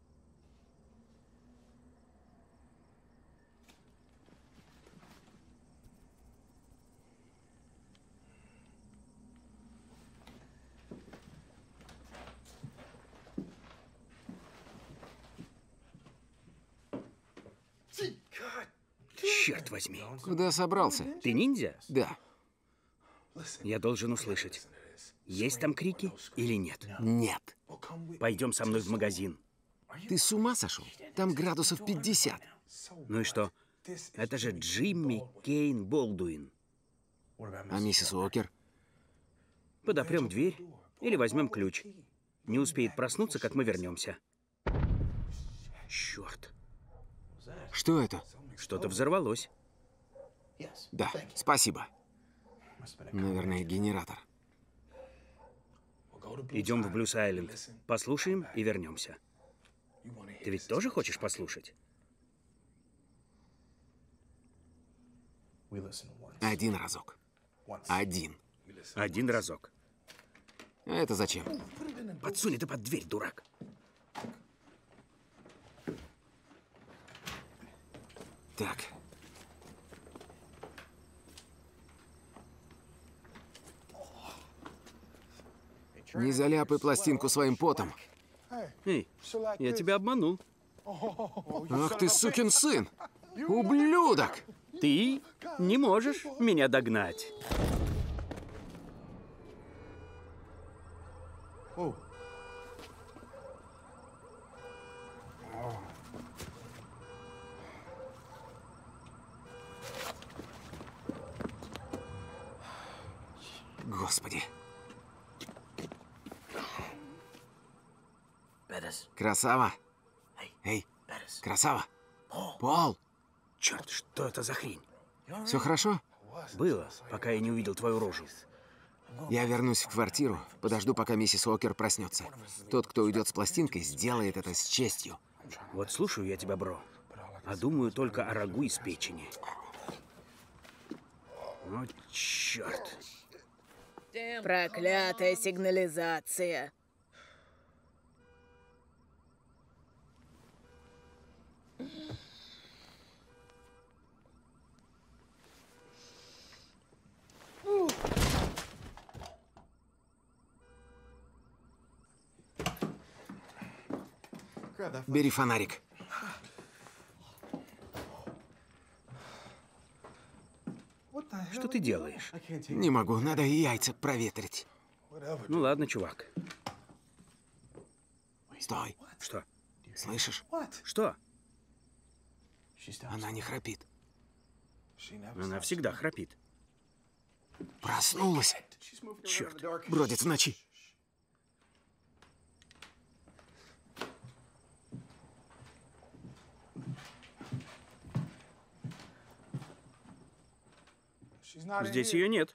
Черт возьми. Куда собрался? Ты ниндзя? Да. Я должен услышать. Есть там крики или нет? Нет. Пойдем со мной в магазин. Ты с ума сошел? Там градусов пятьдесят. Ну и что? Это же Джимми Кейн Болдуин. А миссис Уокер? Подопрем дверь или возьмем ключ. Не успеет проснуться, как мы вернемся. Черт. Что это? Что-то взорвалось. Да, спасибо. Наверное, генератор. Идем в Блюз-Айленд. Послушаем и вернемся. Ты ведь тоже хочешь послушать? Один разок. Один. Один разок. А это зачем? Подсунь это под дверь, дурак. Так. Не заляпай пластинку своим потом. Эй, я тебя обманул. Ах ты, сукин сын! Ублюдок! Ты не можешь меня догнать. Господи. Красава. Эй, красава. Пол. Черт, что это за хрень? Все хорошо? Было, пока я не увидел твою рожу. Я вернусь в квартиру, подожду, пока миссис Уокер проснется. Тот, кто уйдет с пластинкой, сделает это с честью. Вот слушаю я тебя, бро, а думаю только о рагу из печени. О, черт. Проклятая сигнализация. Бери фонарик. Что ты делаешь? Не могу, надо яйца проветрить. Ну ладно, чувак. Стой. Что? Слышишь? Что? Она не храпит. Она всегда храпит. Проснулась. Черт. Бродит в ночи. Здесь ее нет.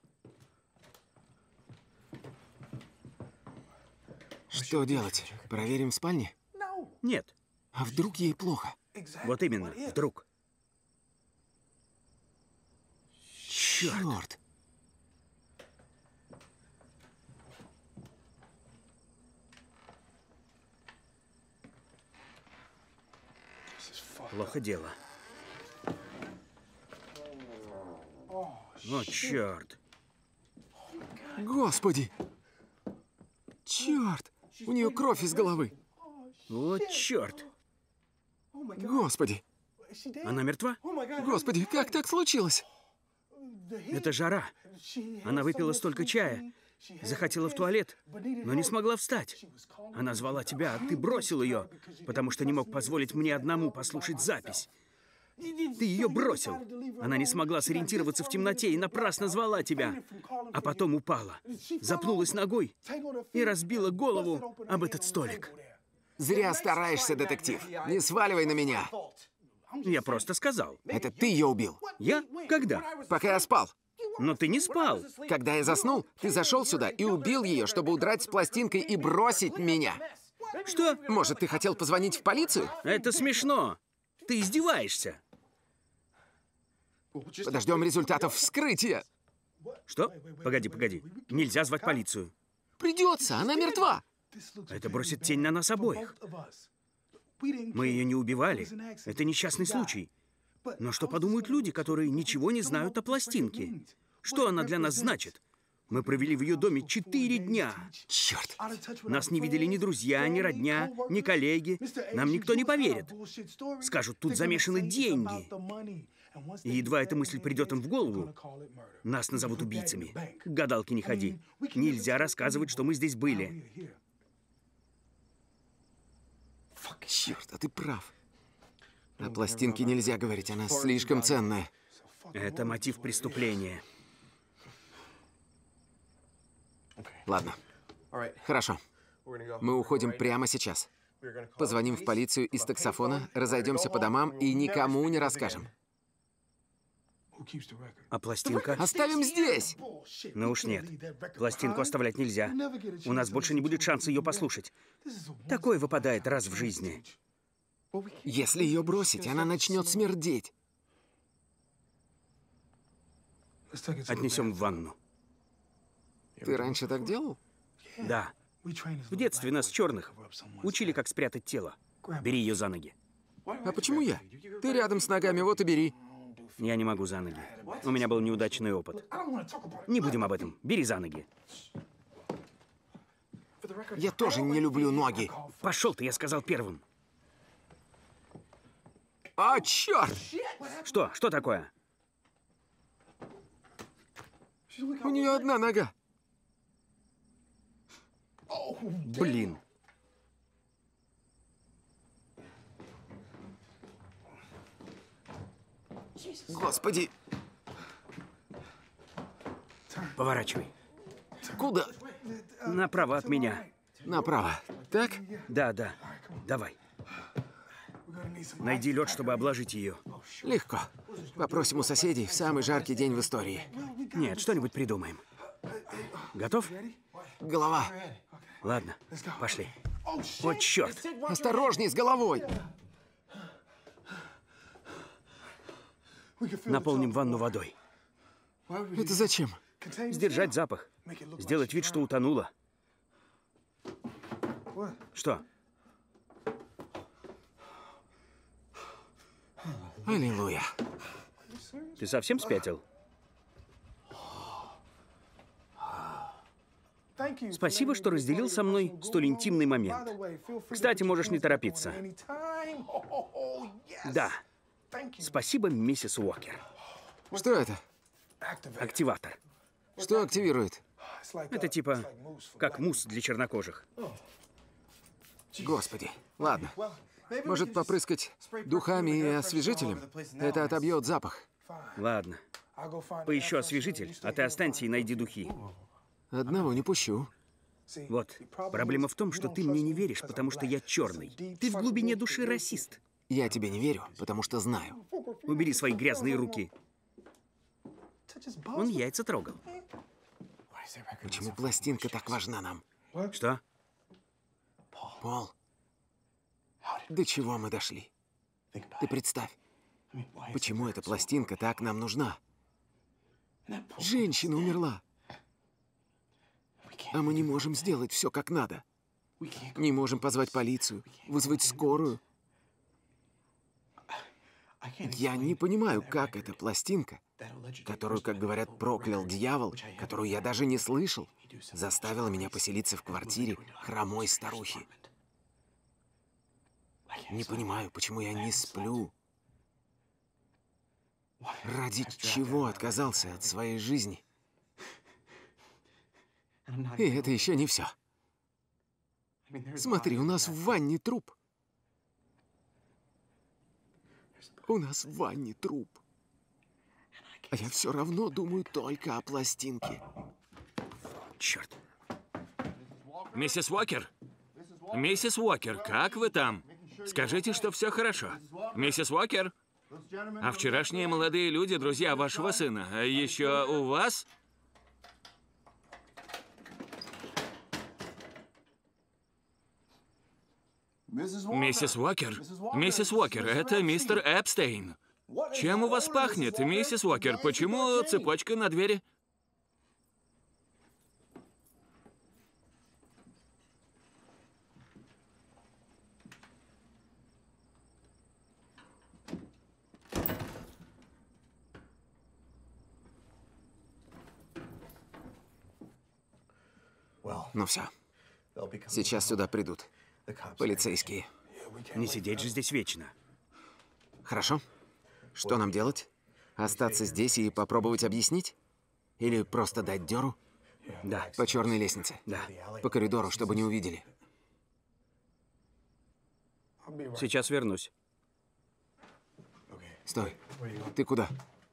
Что делать? Проверим в спальне? Нет. А вдруг ей плохо? Вот именно, вдруг. Черт. Плохо дело. О, черт. Господи. Черт. У нее кровь из головы. О, черт. Господи. Она мертва? Господи, как так случилось? Это жара. Она выпила столько чая, захотела в туалет, но не смогла встать. Она звала тебя, а ты бросил ее, потому что не мог позволить мне одному послушать запись. Ты ее бросил. Она не смогла сориентироваться в темноте и напрасно звала тебя. А потом упала, запнулась ногой и разбила голову об этот столик. Зря стараешься, детектив. Не сваливай на меня. Я просто сказал. Это ты ее убил. Я? Когда? Пока я спал. Но ты не спал. Когда я заснул, ты зашел сюда и убил ее, чтобы удрать с пластинкой и бросить меня. Что? Может, ты хотел позвонить в полицию? Это смешно. Ты издеваешься. Подождем результатов вскрытия. Что? Погоди, погоди. Нельзя звать полицию. Придется, она мертва. Это бросит тень на нас обоих. Мы ее не убивали. Это несчастный случай. Но что подумают люди, которые ничего не знают о пластинке? Что она для нас значит? Мы провели в ее доме четыре дня. Черт. Нас не видели ни друзья, ни родня, ни коллеги. Нам никто не поверит. Скажут, тут замешаны деньги. И едва эта мысль придет им в голову, нас назовут убийцами. К гадалке не ходи. Нельзя рассказывать, что мы здесь были. Черт, а ты прав. О пластинке нельзя говорить, она слишком ценная. Это мотив преступления. Ладно. Хорошо. Мы уходим прямо сейчас. Позвоним в полицию из таксофона, разойдемся по домам и никому не расскажем. А пластинка? Оставим здесь! Ну уж нет. Пластинку оставлять нельзя. У нас больше не будет шанса ее послушать. Такое выпадает раз в жизни. Если ее бросить, она начнет смердеть. Отнесем в ванну. Ты раньше так делал? Да. В детстве нас, черных, учили, как спрятать тело. Бери ее за ноги. А почему я? Ты рядом с ногами, вот и бери. Я не могу за ноги. У меня был неудачный опыт. Не будем об этом. Бери за ноги. Я тоже не люблю ноги. Пошел ты, я сказал первым. А, черт! Что? Что такое? У нее одна нога. Блин. Господи. Поворачивай. Куда? Направо от меня. Направо. Так? Да, да. Давай. Найди лед, чтобы обложить ее. Легко. Попросим у соседей в самый жаркий день в истории. Нет, что-нибудь придумаем. Готов? Голова. Ладно, пошли. О, черт! Осторожней с головой. Наполним ванну водой. Это зачем? Сдержать запах. Сделать вид, что утонула. Что? Аллилуйя. Ты совсем спятил? Спасибо, что разделил со мной столь интимный момент. Кстати, можешь не торопиться. Да. Спасибо, миссис Уокер. Что это? Активатор. Что активирует? Это типа как мусс для чернокожих. Господи. Ладно. Может, попрыскать духами и освежителем? Это отобьет запах. Ладно. Поищу освежитель, а ты останься и найди духи. Одного не пущу. Вот. Проблема в том, что ты мне не веришь, потому что я черный. Ты в глубине души расист. Я тебе не верю, потому что знаю. Убери свои грязные руки. Он яйца трогал. Почему пластинка так важна нам? Что? Пол, до чего мы дошли? Ты представь, почему эта пластинка так нам нужна? Женщина умерла. А мы не можем сделать все как надо. Не можем позвать полицию, вызвать скорую. Я не понимаю, как эта пластинка, которую, как говорят, проклял дьявол, которую я даже не слышал, заставила меня поселиться в квартире хромой старухи. Не понимаю, почему я не сплю. Ради чего отказался от своей жизни? И это еще не все. Смотри, у нас в ванне труп. У нас в ванне труп. А я все равно думаю только о пластинке. Черт. Миссис Уокер? Миссис Уокер, как вы там? Скажите, что все хорошо. Миссис Уокер? А вчерашние молодые люди, друзья вашего сына, еще у вас? Миссис Уокер? Миссис Уокер, это мистер Эпстейн. Чем у вас пахнет, миссис Уокер? Почему цепочка на двери? Ну все. Сейчас сюда придут полицейские. Не сидеть же здесь вечно. Хорошо. Что нам делать? Остаться здесь и попробовать объяснить? Или просто дать дёру? Да. По черной лестнице? Да. По коридору, чтобы не увидели. Сейчас вернусь. Стой. Ты куда?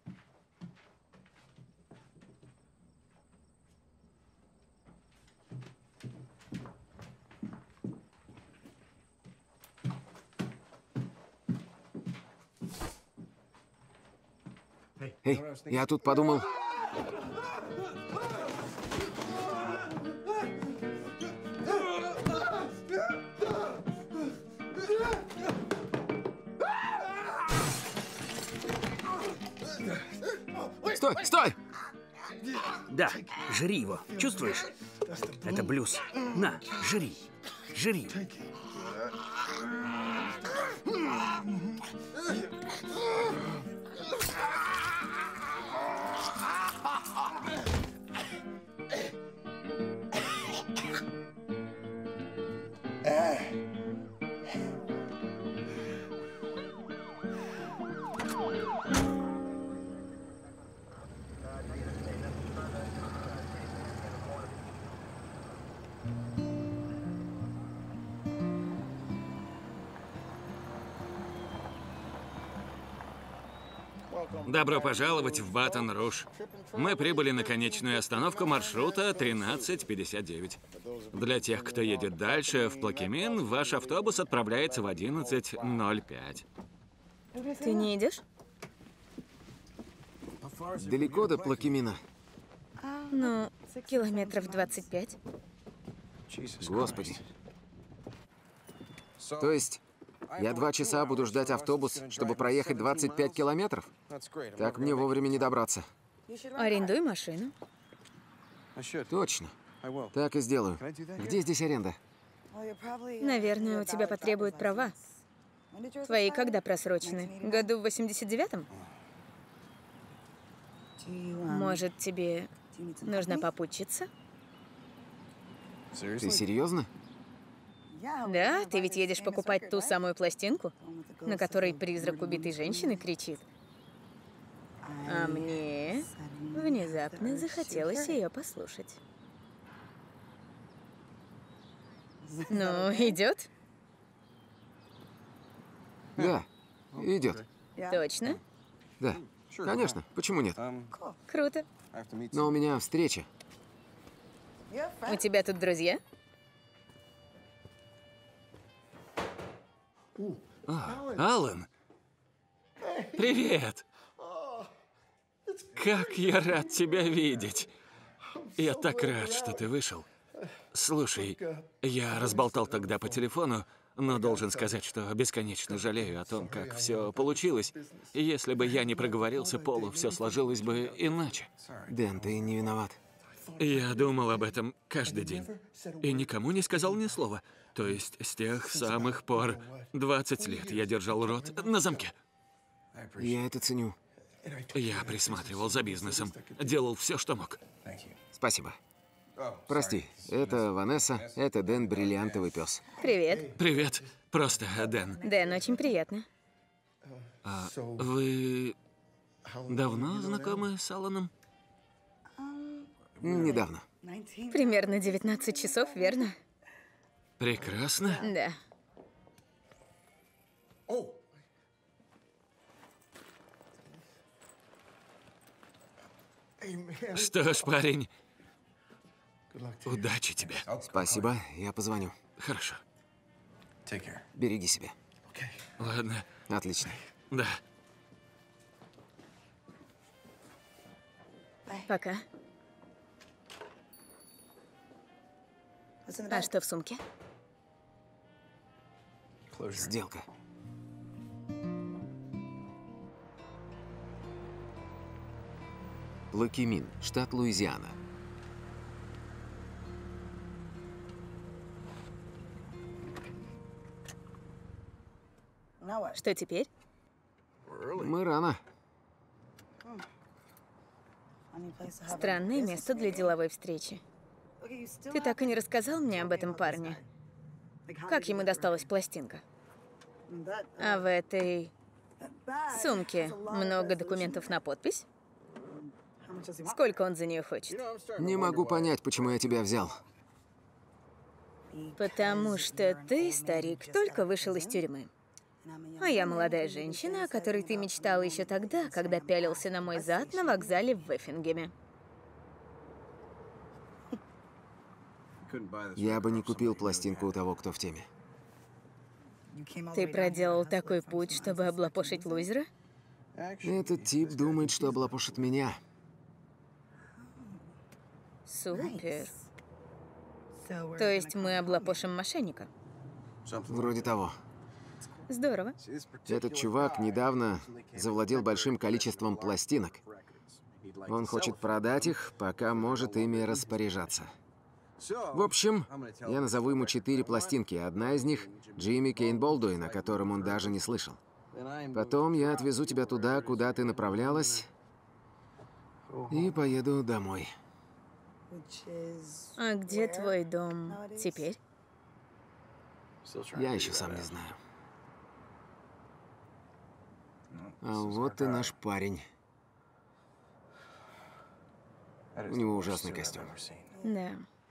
Эй, я тут подумал... Стой, стой! Да, жри его. Чувствуешь? Это блюз. На, жри. Жри. Добро пожаловать в Батон-Руж. Мы прибыли на конечную остановку маршрута тринадцать пятьдесят девять. Для тех, кто едет дальше, в Плакемин, ваш автобус отправляется в одиннадцать ноль пять. Ты не идешь? Далеко до Плакемина? Ну, километров двадцать пять. Господи. То есть я два часа буду ждать автобус, чтобы проехать двадцать пять километров? Так мне вовремя не добраться. Арендуй машину. Точно. Так и сделаю. Где здесь аренда? Наверное, у тебя потребуют права. Твои когда просрочены? Году в восемьдесят девятом? Может, тебе нужно попутчиться? Ты серьезно? Да, ты ведь едешь покупать ту самую пластинку, на которой призрак убитой женщины кричит. А мне внезапно захотелось ее послушать. Ну, идет? Да, идет. Точно? Да, конечно. Почему нет? Круто. Но у меня встреча. У тебя тут друзья? А, Алан! Привет! Как я рад тебя видеть! Я так рад, что ты вышел. Слушай, я разболтал тогда по телефону, но должен сказать, что бесконечно жалею о том, как все получилось. Если бы я не проговорился Полу, все сложилось бы иначе. Дэн, ты не виноват. Я думал об этом каждый день. И никому не сказал ни слова. То есть с тех самых пор двадцать лет я держал рот на замке. Я это ценю. Я присматривал за бизнесом, делал все, что мог. Спасибо. Прости, это Ванесса, это Дэн, бриллиантовый пес. Привет. Привет, просто Дэн. Дэн, очень приятно. А вы давно знакомы с Аланом? Недавно. Примерно девятнадцать часов, верно? Прекрасно. Да. Что ж, парень, удачи тебе. Спасибо, я позвоню. Хорошо. Береги себя. Ладно. Отлично. Да. Пока. А что в сумке? Сделка. Плакемин, штат Луизиана. Что теперь? Мы рано. Странное место для деловой встречи. Ты так и не рассказал мне об этом парне. Как ему досталась пластинка? А в этой сумке много документов на подпись? Сколько он за нее хочет? Не могу понять, почему я тебя взял. Потому что ты, старик, только вышел из тюрьмы. А я молодая женщина, о которой ты мечтал еще тогда, когда пялился на мой зад на вокзале в Эффингеме. Я бы не купил пластинку у того, кто в теме. Ты проделал такой путь, чтобы облапошить лузера? Этот тип думает, что облапошит меня. Супер. То есть мы облапошим мошенника? Вроде того. Здорово. Этот чувак недавно завладел большим количеством пластинок. Он хочет продать их, пока может ими распоряжаться. В общем, я назову ему четыре пластинки. Одна из них — Джимми Кейн Болдуин, о котором он даже не слышал. Потом я отвезу тебя туда, куда ты направлялась, и поеду домой. А где твой дом теперь? Я еще сам не знаю. А вот и наш парень. У него ужасный костюм. Да.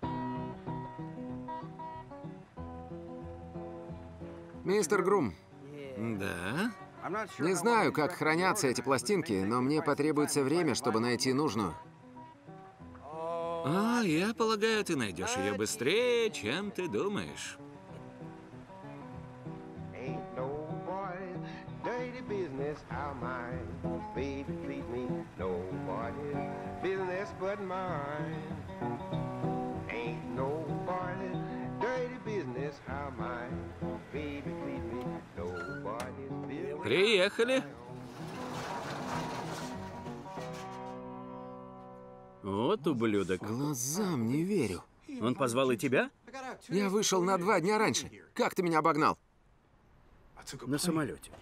Мистер Грум, Да? не знаю, как хранятся эти пластинки, но мне потребуется время, чтобы найти нужную. А, я полагаю, ты найдешь ее быстрее, чем ты думаешь. Ain't no boy, dirty business of mine. Baby, please me, nobody's business but mine. Ain't no boy, dirty business of mine. Baby, please me, nobody's business. Приехали. Вот ублюдок. Глазам не верю. Он позвал и тебя? Я вышел на два дня раньше. Как ты меня обогнал? На самолете.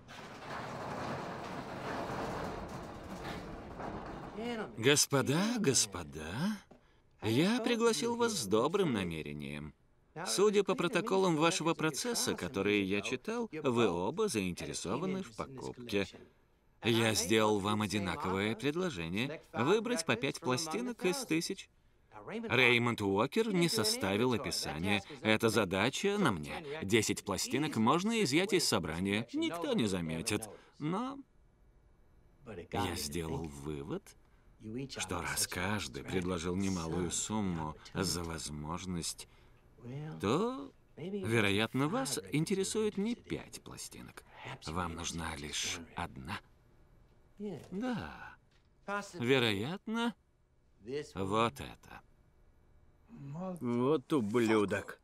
Господа, господа, я пригласил вас с добрым намерением. Судя по протоколам вашего процесса, которые я читал, вы оба заинтересованы в покупке. Я сделал вам одинаковое предложение — выбрать по пять пластинок из тысяч. Реймонд Уокер не составил описания. Эта задача на мне. Десять пластинок можно изъять из собрания. Никто не заметит. Но я сделал вывод, что раз каждый предложил немалую сумму за возможность, то, вероятно, вас интересует не пять пластинок. Вам нужна лишь одна. Да. Вероятно, вот это. Вот ублюдок.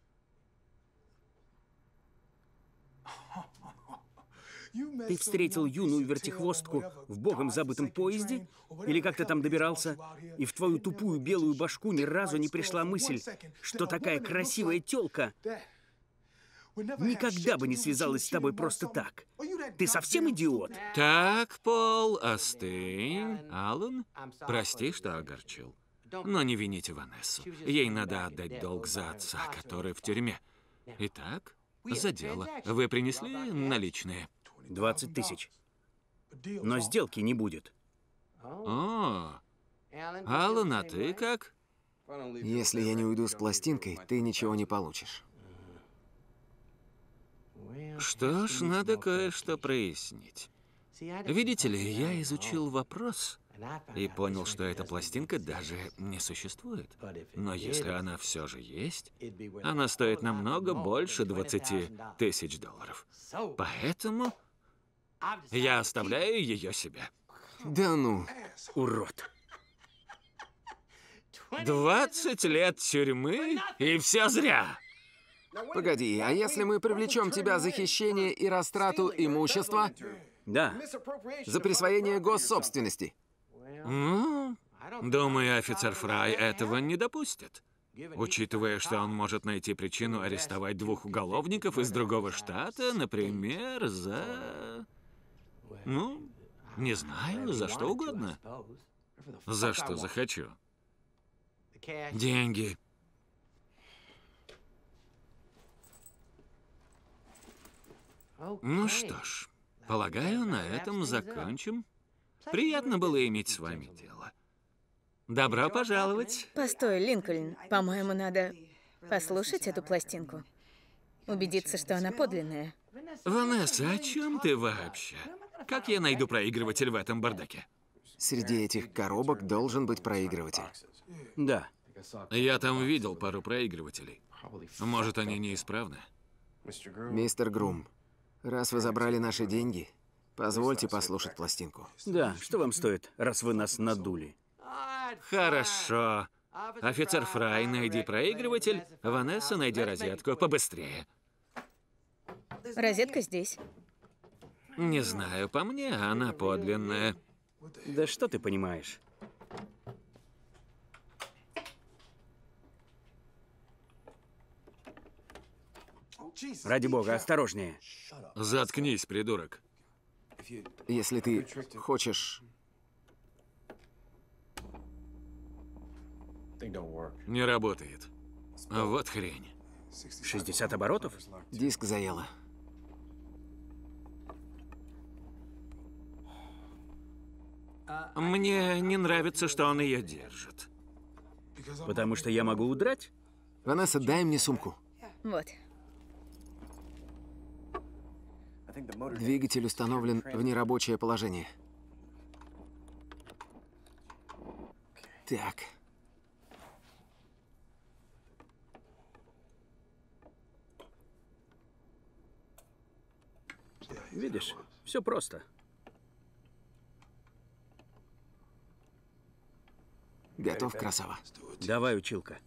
Ты встретил юную вертихвостку в богом забытом поезде? Или как ты там добирался? И в твою тупую белую башку ни разу не пришла мысль, что такая красивая тёлка никогда бы не связалась с тобой просто так. Ты совсем идиот? Так, Пол, остынь. Аллан, прости, что огорчил. Но не вините Ванессу. Ей надо отдать долг за отца, который в тюрьме. Итак, за дело. Вы принесли наличные? двадцать тысяч. Но сделки не будет. О, Аллан, а ты как? Если я не уйду с пластинкой, ты ничего не получишь. Что ж, надо кое-что прояснить. Видите ли, я изучил вопрос и понял, что эта пластинка даже не существует. Но если она все же есть, она стоит намного больше двадцати тысяч долларов. Поэтому я оставляю ее себе. Да ну, Урод. двадцать лет тюрьмы, и все зря. погоди, а если мы привлечем тебя за хищение и растрату имущества? Да. За присвоение госсобственности? Ну, думаю, офицер Фрай этого не допустит. Учитывая, что он может найти причину арестовать двух уголовников из другого штата, например, за... Ну, не знаю, за что угодно. За что захочу. Деньги. Ну что ж, полагаю, на этом закончим. Приятно было иметь с вами дело. Добро пожаловать. Постой, Линкольн, по-моему, надо послушать эту пластинку. Убедиться, что она подлинная. Ванесса, о чем ты вообще? Как я найду проигрыватель в этом бардаке? Среди этих коробок должен быть проигрыватель. Да. Я там видел пару проигрывателей. Может, они неисправны? Мистер Грум, раз вы забрали наши деньги, позвольте послушать пластинку. Да, что вам стоит, раз вы нас надули? Хорошо. Офицер Фрай, найди проигрыватель. Ванесса, найди розетку. Побыстрее. Розетка здесь. Не знаю, по мне она подлинная. Да что ты понимаешь? Ради бога, осторожнее. Заткнись, придурок. Если ты хочешь... Не работает. А вот хрень. шестьдесят оборотов? Диск заело. Мне не нравится, что он ее держит. Потому что я могу удрать? Ванесса, дай мне сумку. Вот. Двигатель установлен в нерабочее положение. Так. Видишь, все просто. Готов, красава. Давай, училка.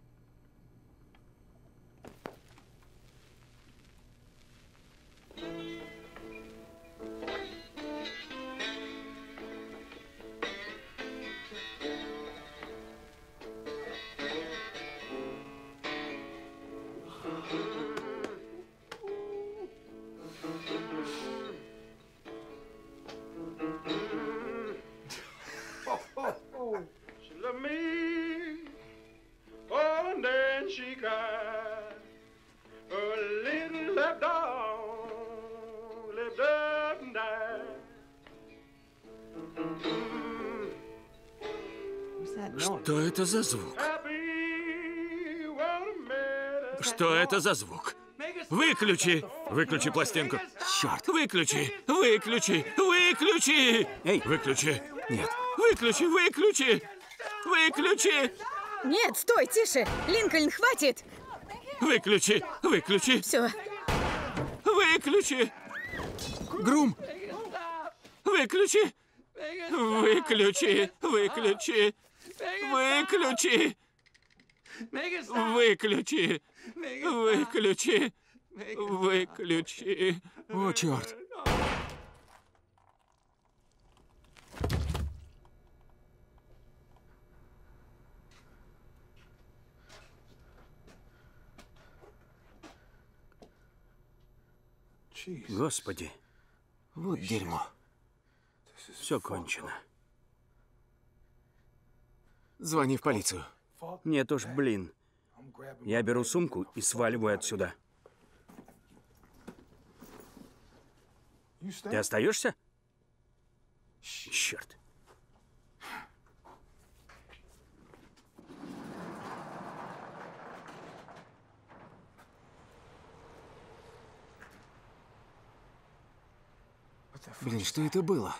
Что это за звук? Что это за звук? Выключи! Выключи пластинку. Черт! Выключи! Выключи! Выключи! Эй! Выключи! Нет. Выключи! Выключи! Выключи! Нет, стой, тише! Линкольн, хватит! Выключи! Выключи! Все, Выключи! Грум! Выключи! Выключи! Выключи! Выключи! Выключи! Выключи! Выключи! О, черт! Господи, Вот дерьмо. все кончено. Звони в полицию. Нет уж, блин. Я беру сумку и сваливаю отсюда. Ты остаешься? Черт. Блин, что это было?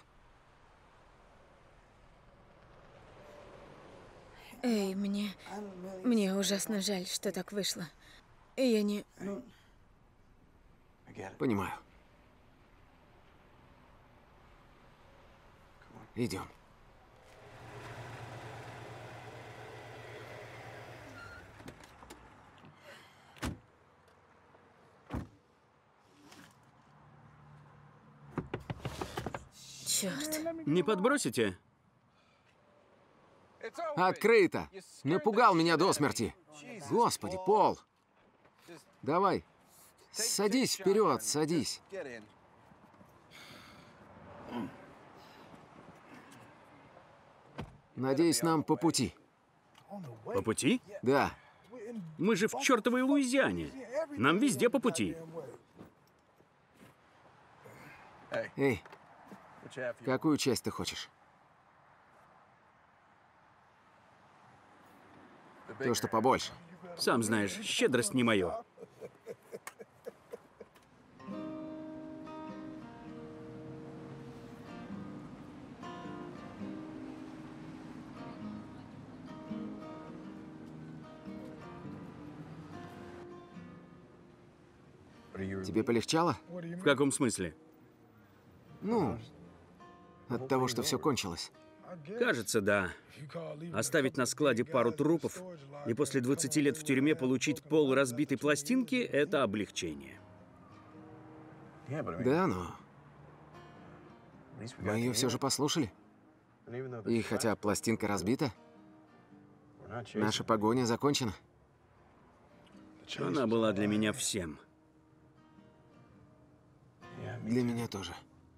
эй, мне... Мне ужасно жаль, что так вышло. Я не... Понимаю. Идем. Черт. Не подбросите? Открыто! Напугал меня до смерти. Господи, Пол! Давай, садись вперед, садись. Надеюсь, нам по пути. По пути? Да. Мы же в чертовой Луизиане. Нам везде по пути. Эй, какую часть ты хочешь? То, что побольше. Сам знаешь, щедрость не мое. Тебе полегчало? В каком смысле? Ну, от того, что все кончилось. Кажется, да. Оставить на складе пару трупов и после двадцати лет в тюрьме получить пол разбитой пластинки — это облегчение. Да, но... Мы ее все же послушали. И хотя пластинка разбита, наша погоня закончена. Она была для меня всем. Для меня тоже.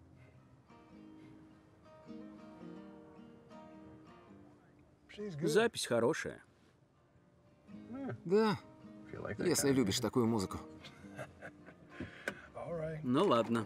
Запись хорошая. Да, если любишь такую музыку. Ну ладно.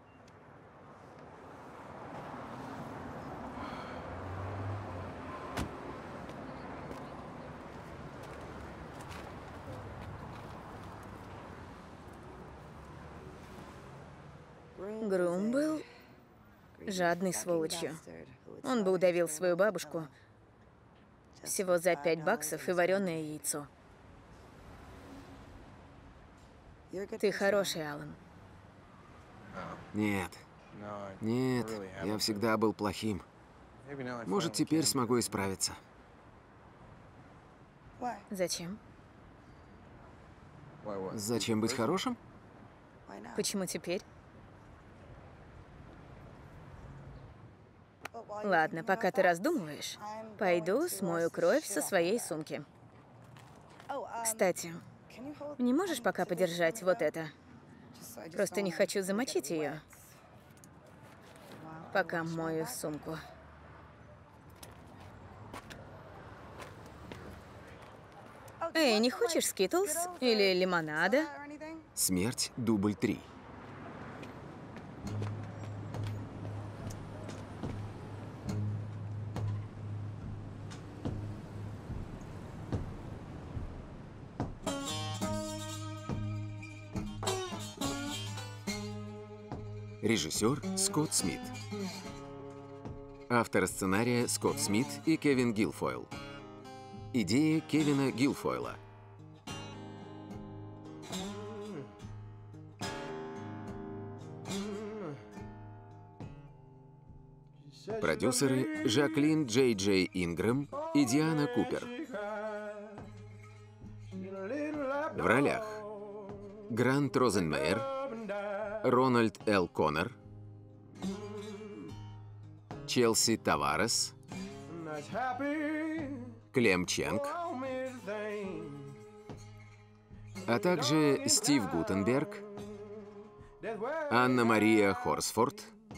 Грум был жадной сволочью. Он бы удавил свою бабушку всего за пять баксов и вареное яйцо. Ты хороший, Алан. Нет. Нет, я всегда был плохим. Может, теперь смогу исправиться. Зачем? Зачем быть хорошим? Почему теперь? Ладно, пока ты раздумываешь, пойду смою кровь со своей сумки. Кстати, не можешь пока подержать вот это? Просто не хочу замочить ее, пока мою сумку. Эй, не хочешь скитлс или лимонада? Смерть дубль три. Режиссер Скотт Смит. Авторы сценария Скотт Смит и Кевин Гилфойл. Идея Кевина Гилфойла. Продюсеры Жаклин Джей Джей Ингрэм и Диана Купер. В ролях Грант Розенмейер, Рональд Л. Коннор, Челси Таварес, Клем Ченг, а также Стив Гутенберг, Анна-Мария Хорсфорд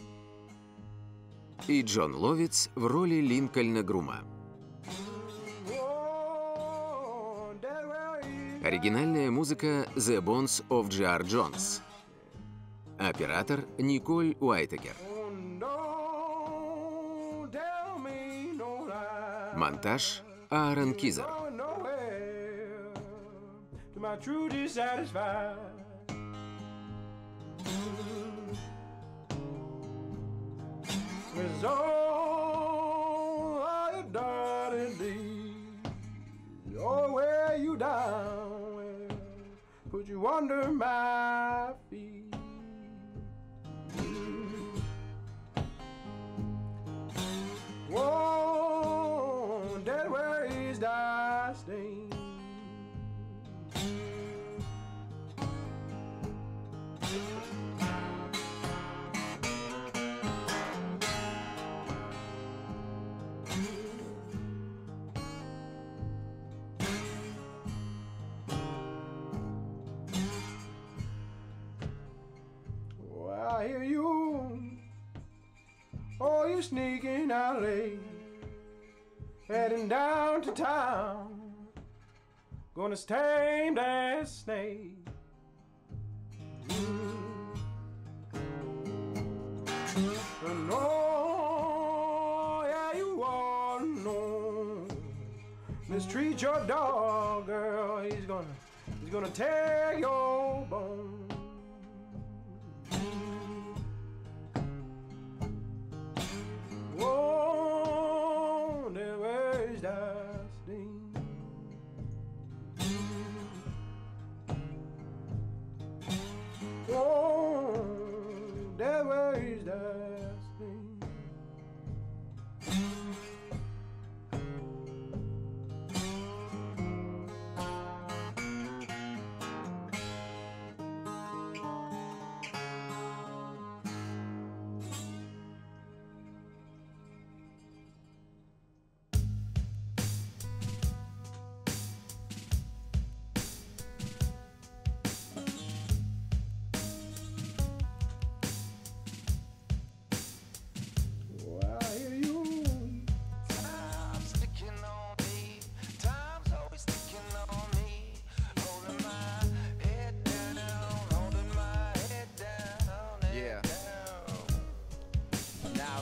и Джон Ловиц в роли Линкольна Грума. Оригинальная музыка The Bones of джи ар Jones. Оператор Николь Уайтекер. Монтаж Аарон Кизер. Put you under my feet. Whoa, that where is thy sting? I hear you, oh, you sneaking out late, heading down to town, gonna tame that snake. Mm. No, yeah, you all know, mistreat your dog, girl, he's gonna, he's gonna tear your bones. Whoa, there where's that sting? Whoa, there where's that sting?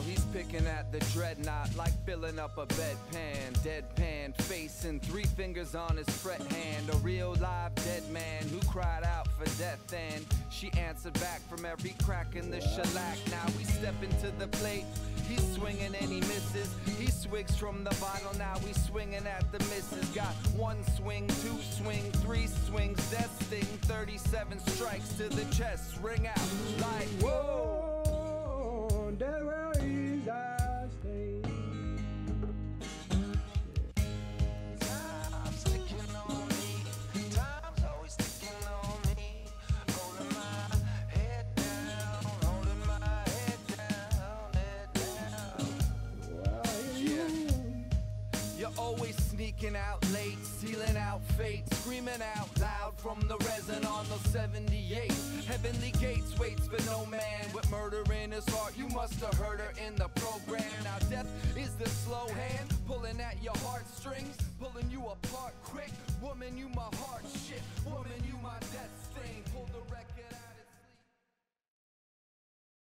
he's picking at the dreadnought like filling up a bedpan. Deadpan face and three fingers on his fret hand. A real live dead man who cried out for death, and she answered back from every crack in the shellac. Now we step into the plate. He's swinging and he misses. He swigs from the bottle, now we swinging at the misses. Got one swing, two swing, three swings, death sting. thirty-seven strikes to the chest, ring out like whoa. That's where he's I stay. Time's sticking on me. Time's always sticking on me. Holding my head down, holding my head down, head down. Yeah. You're always sneaking out late, sealing out fate, screaming out loud from the resin on the seventy-eight. Heavenly gates waits for no man with murder in his heart. You must have heard her in the program. Now death is the slow hand pulling at your heartstrings, pulling you apart quick. Woman, you my heart shit. Woman, you my death stain. Pull the record.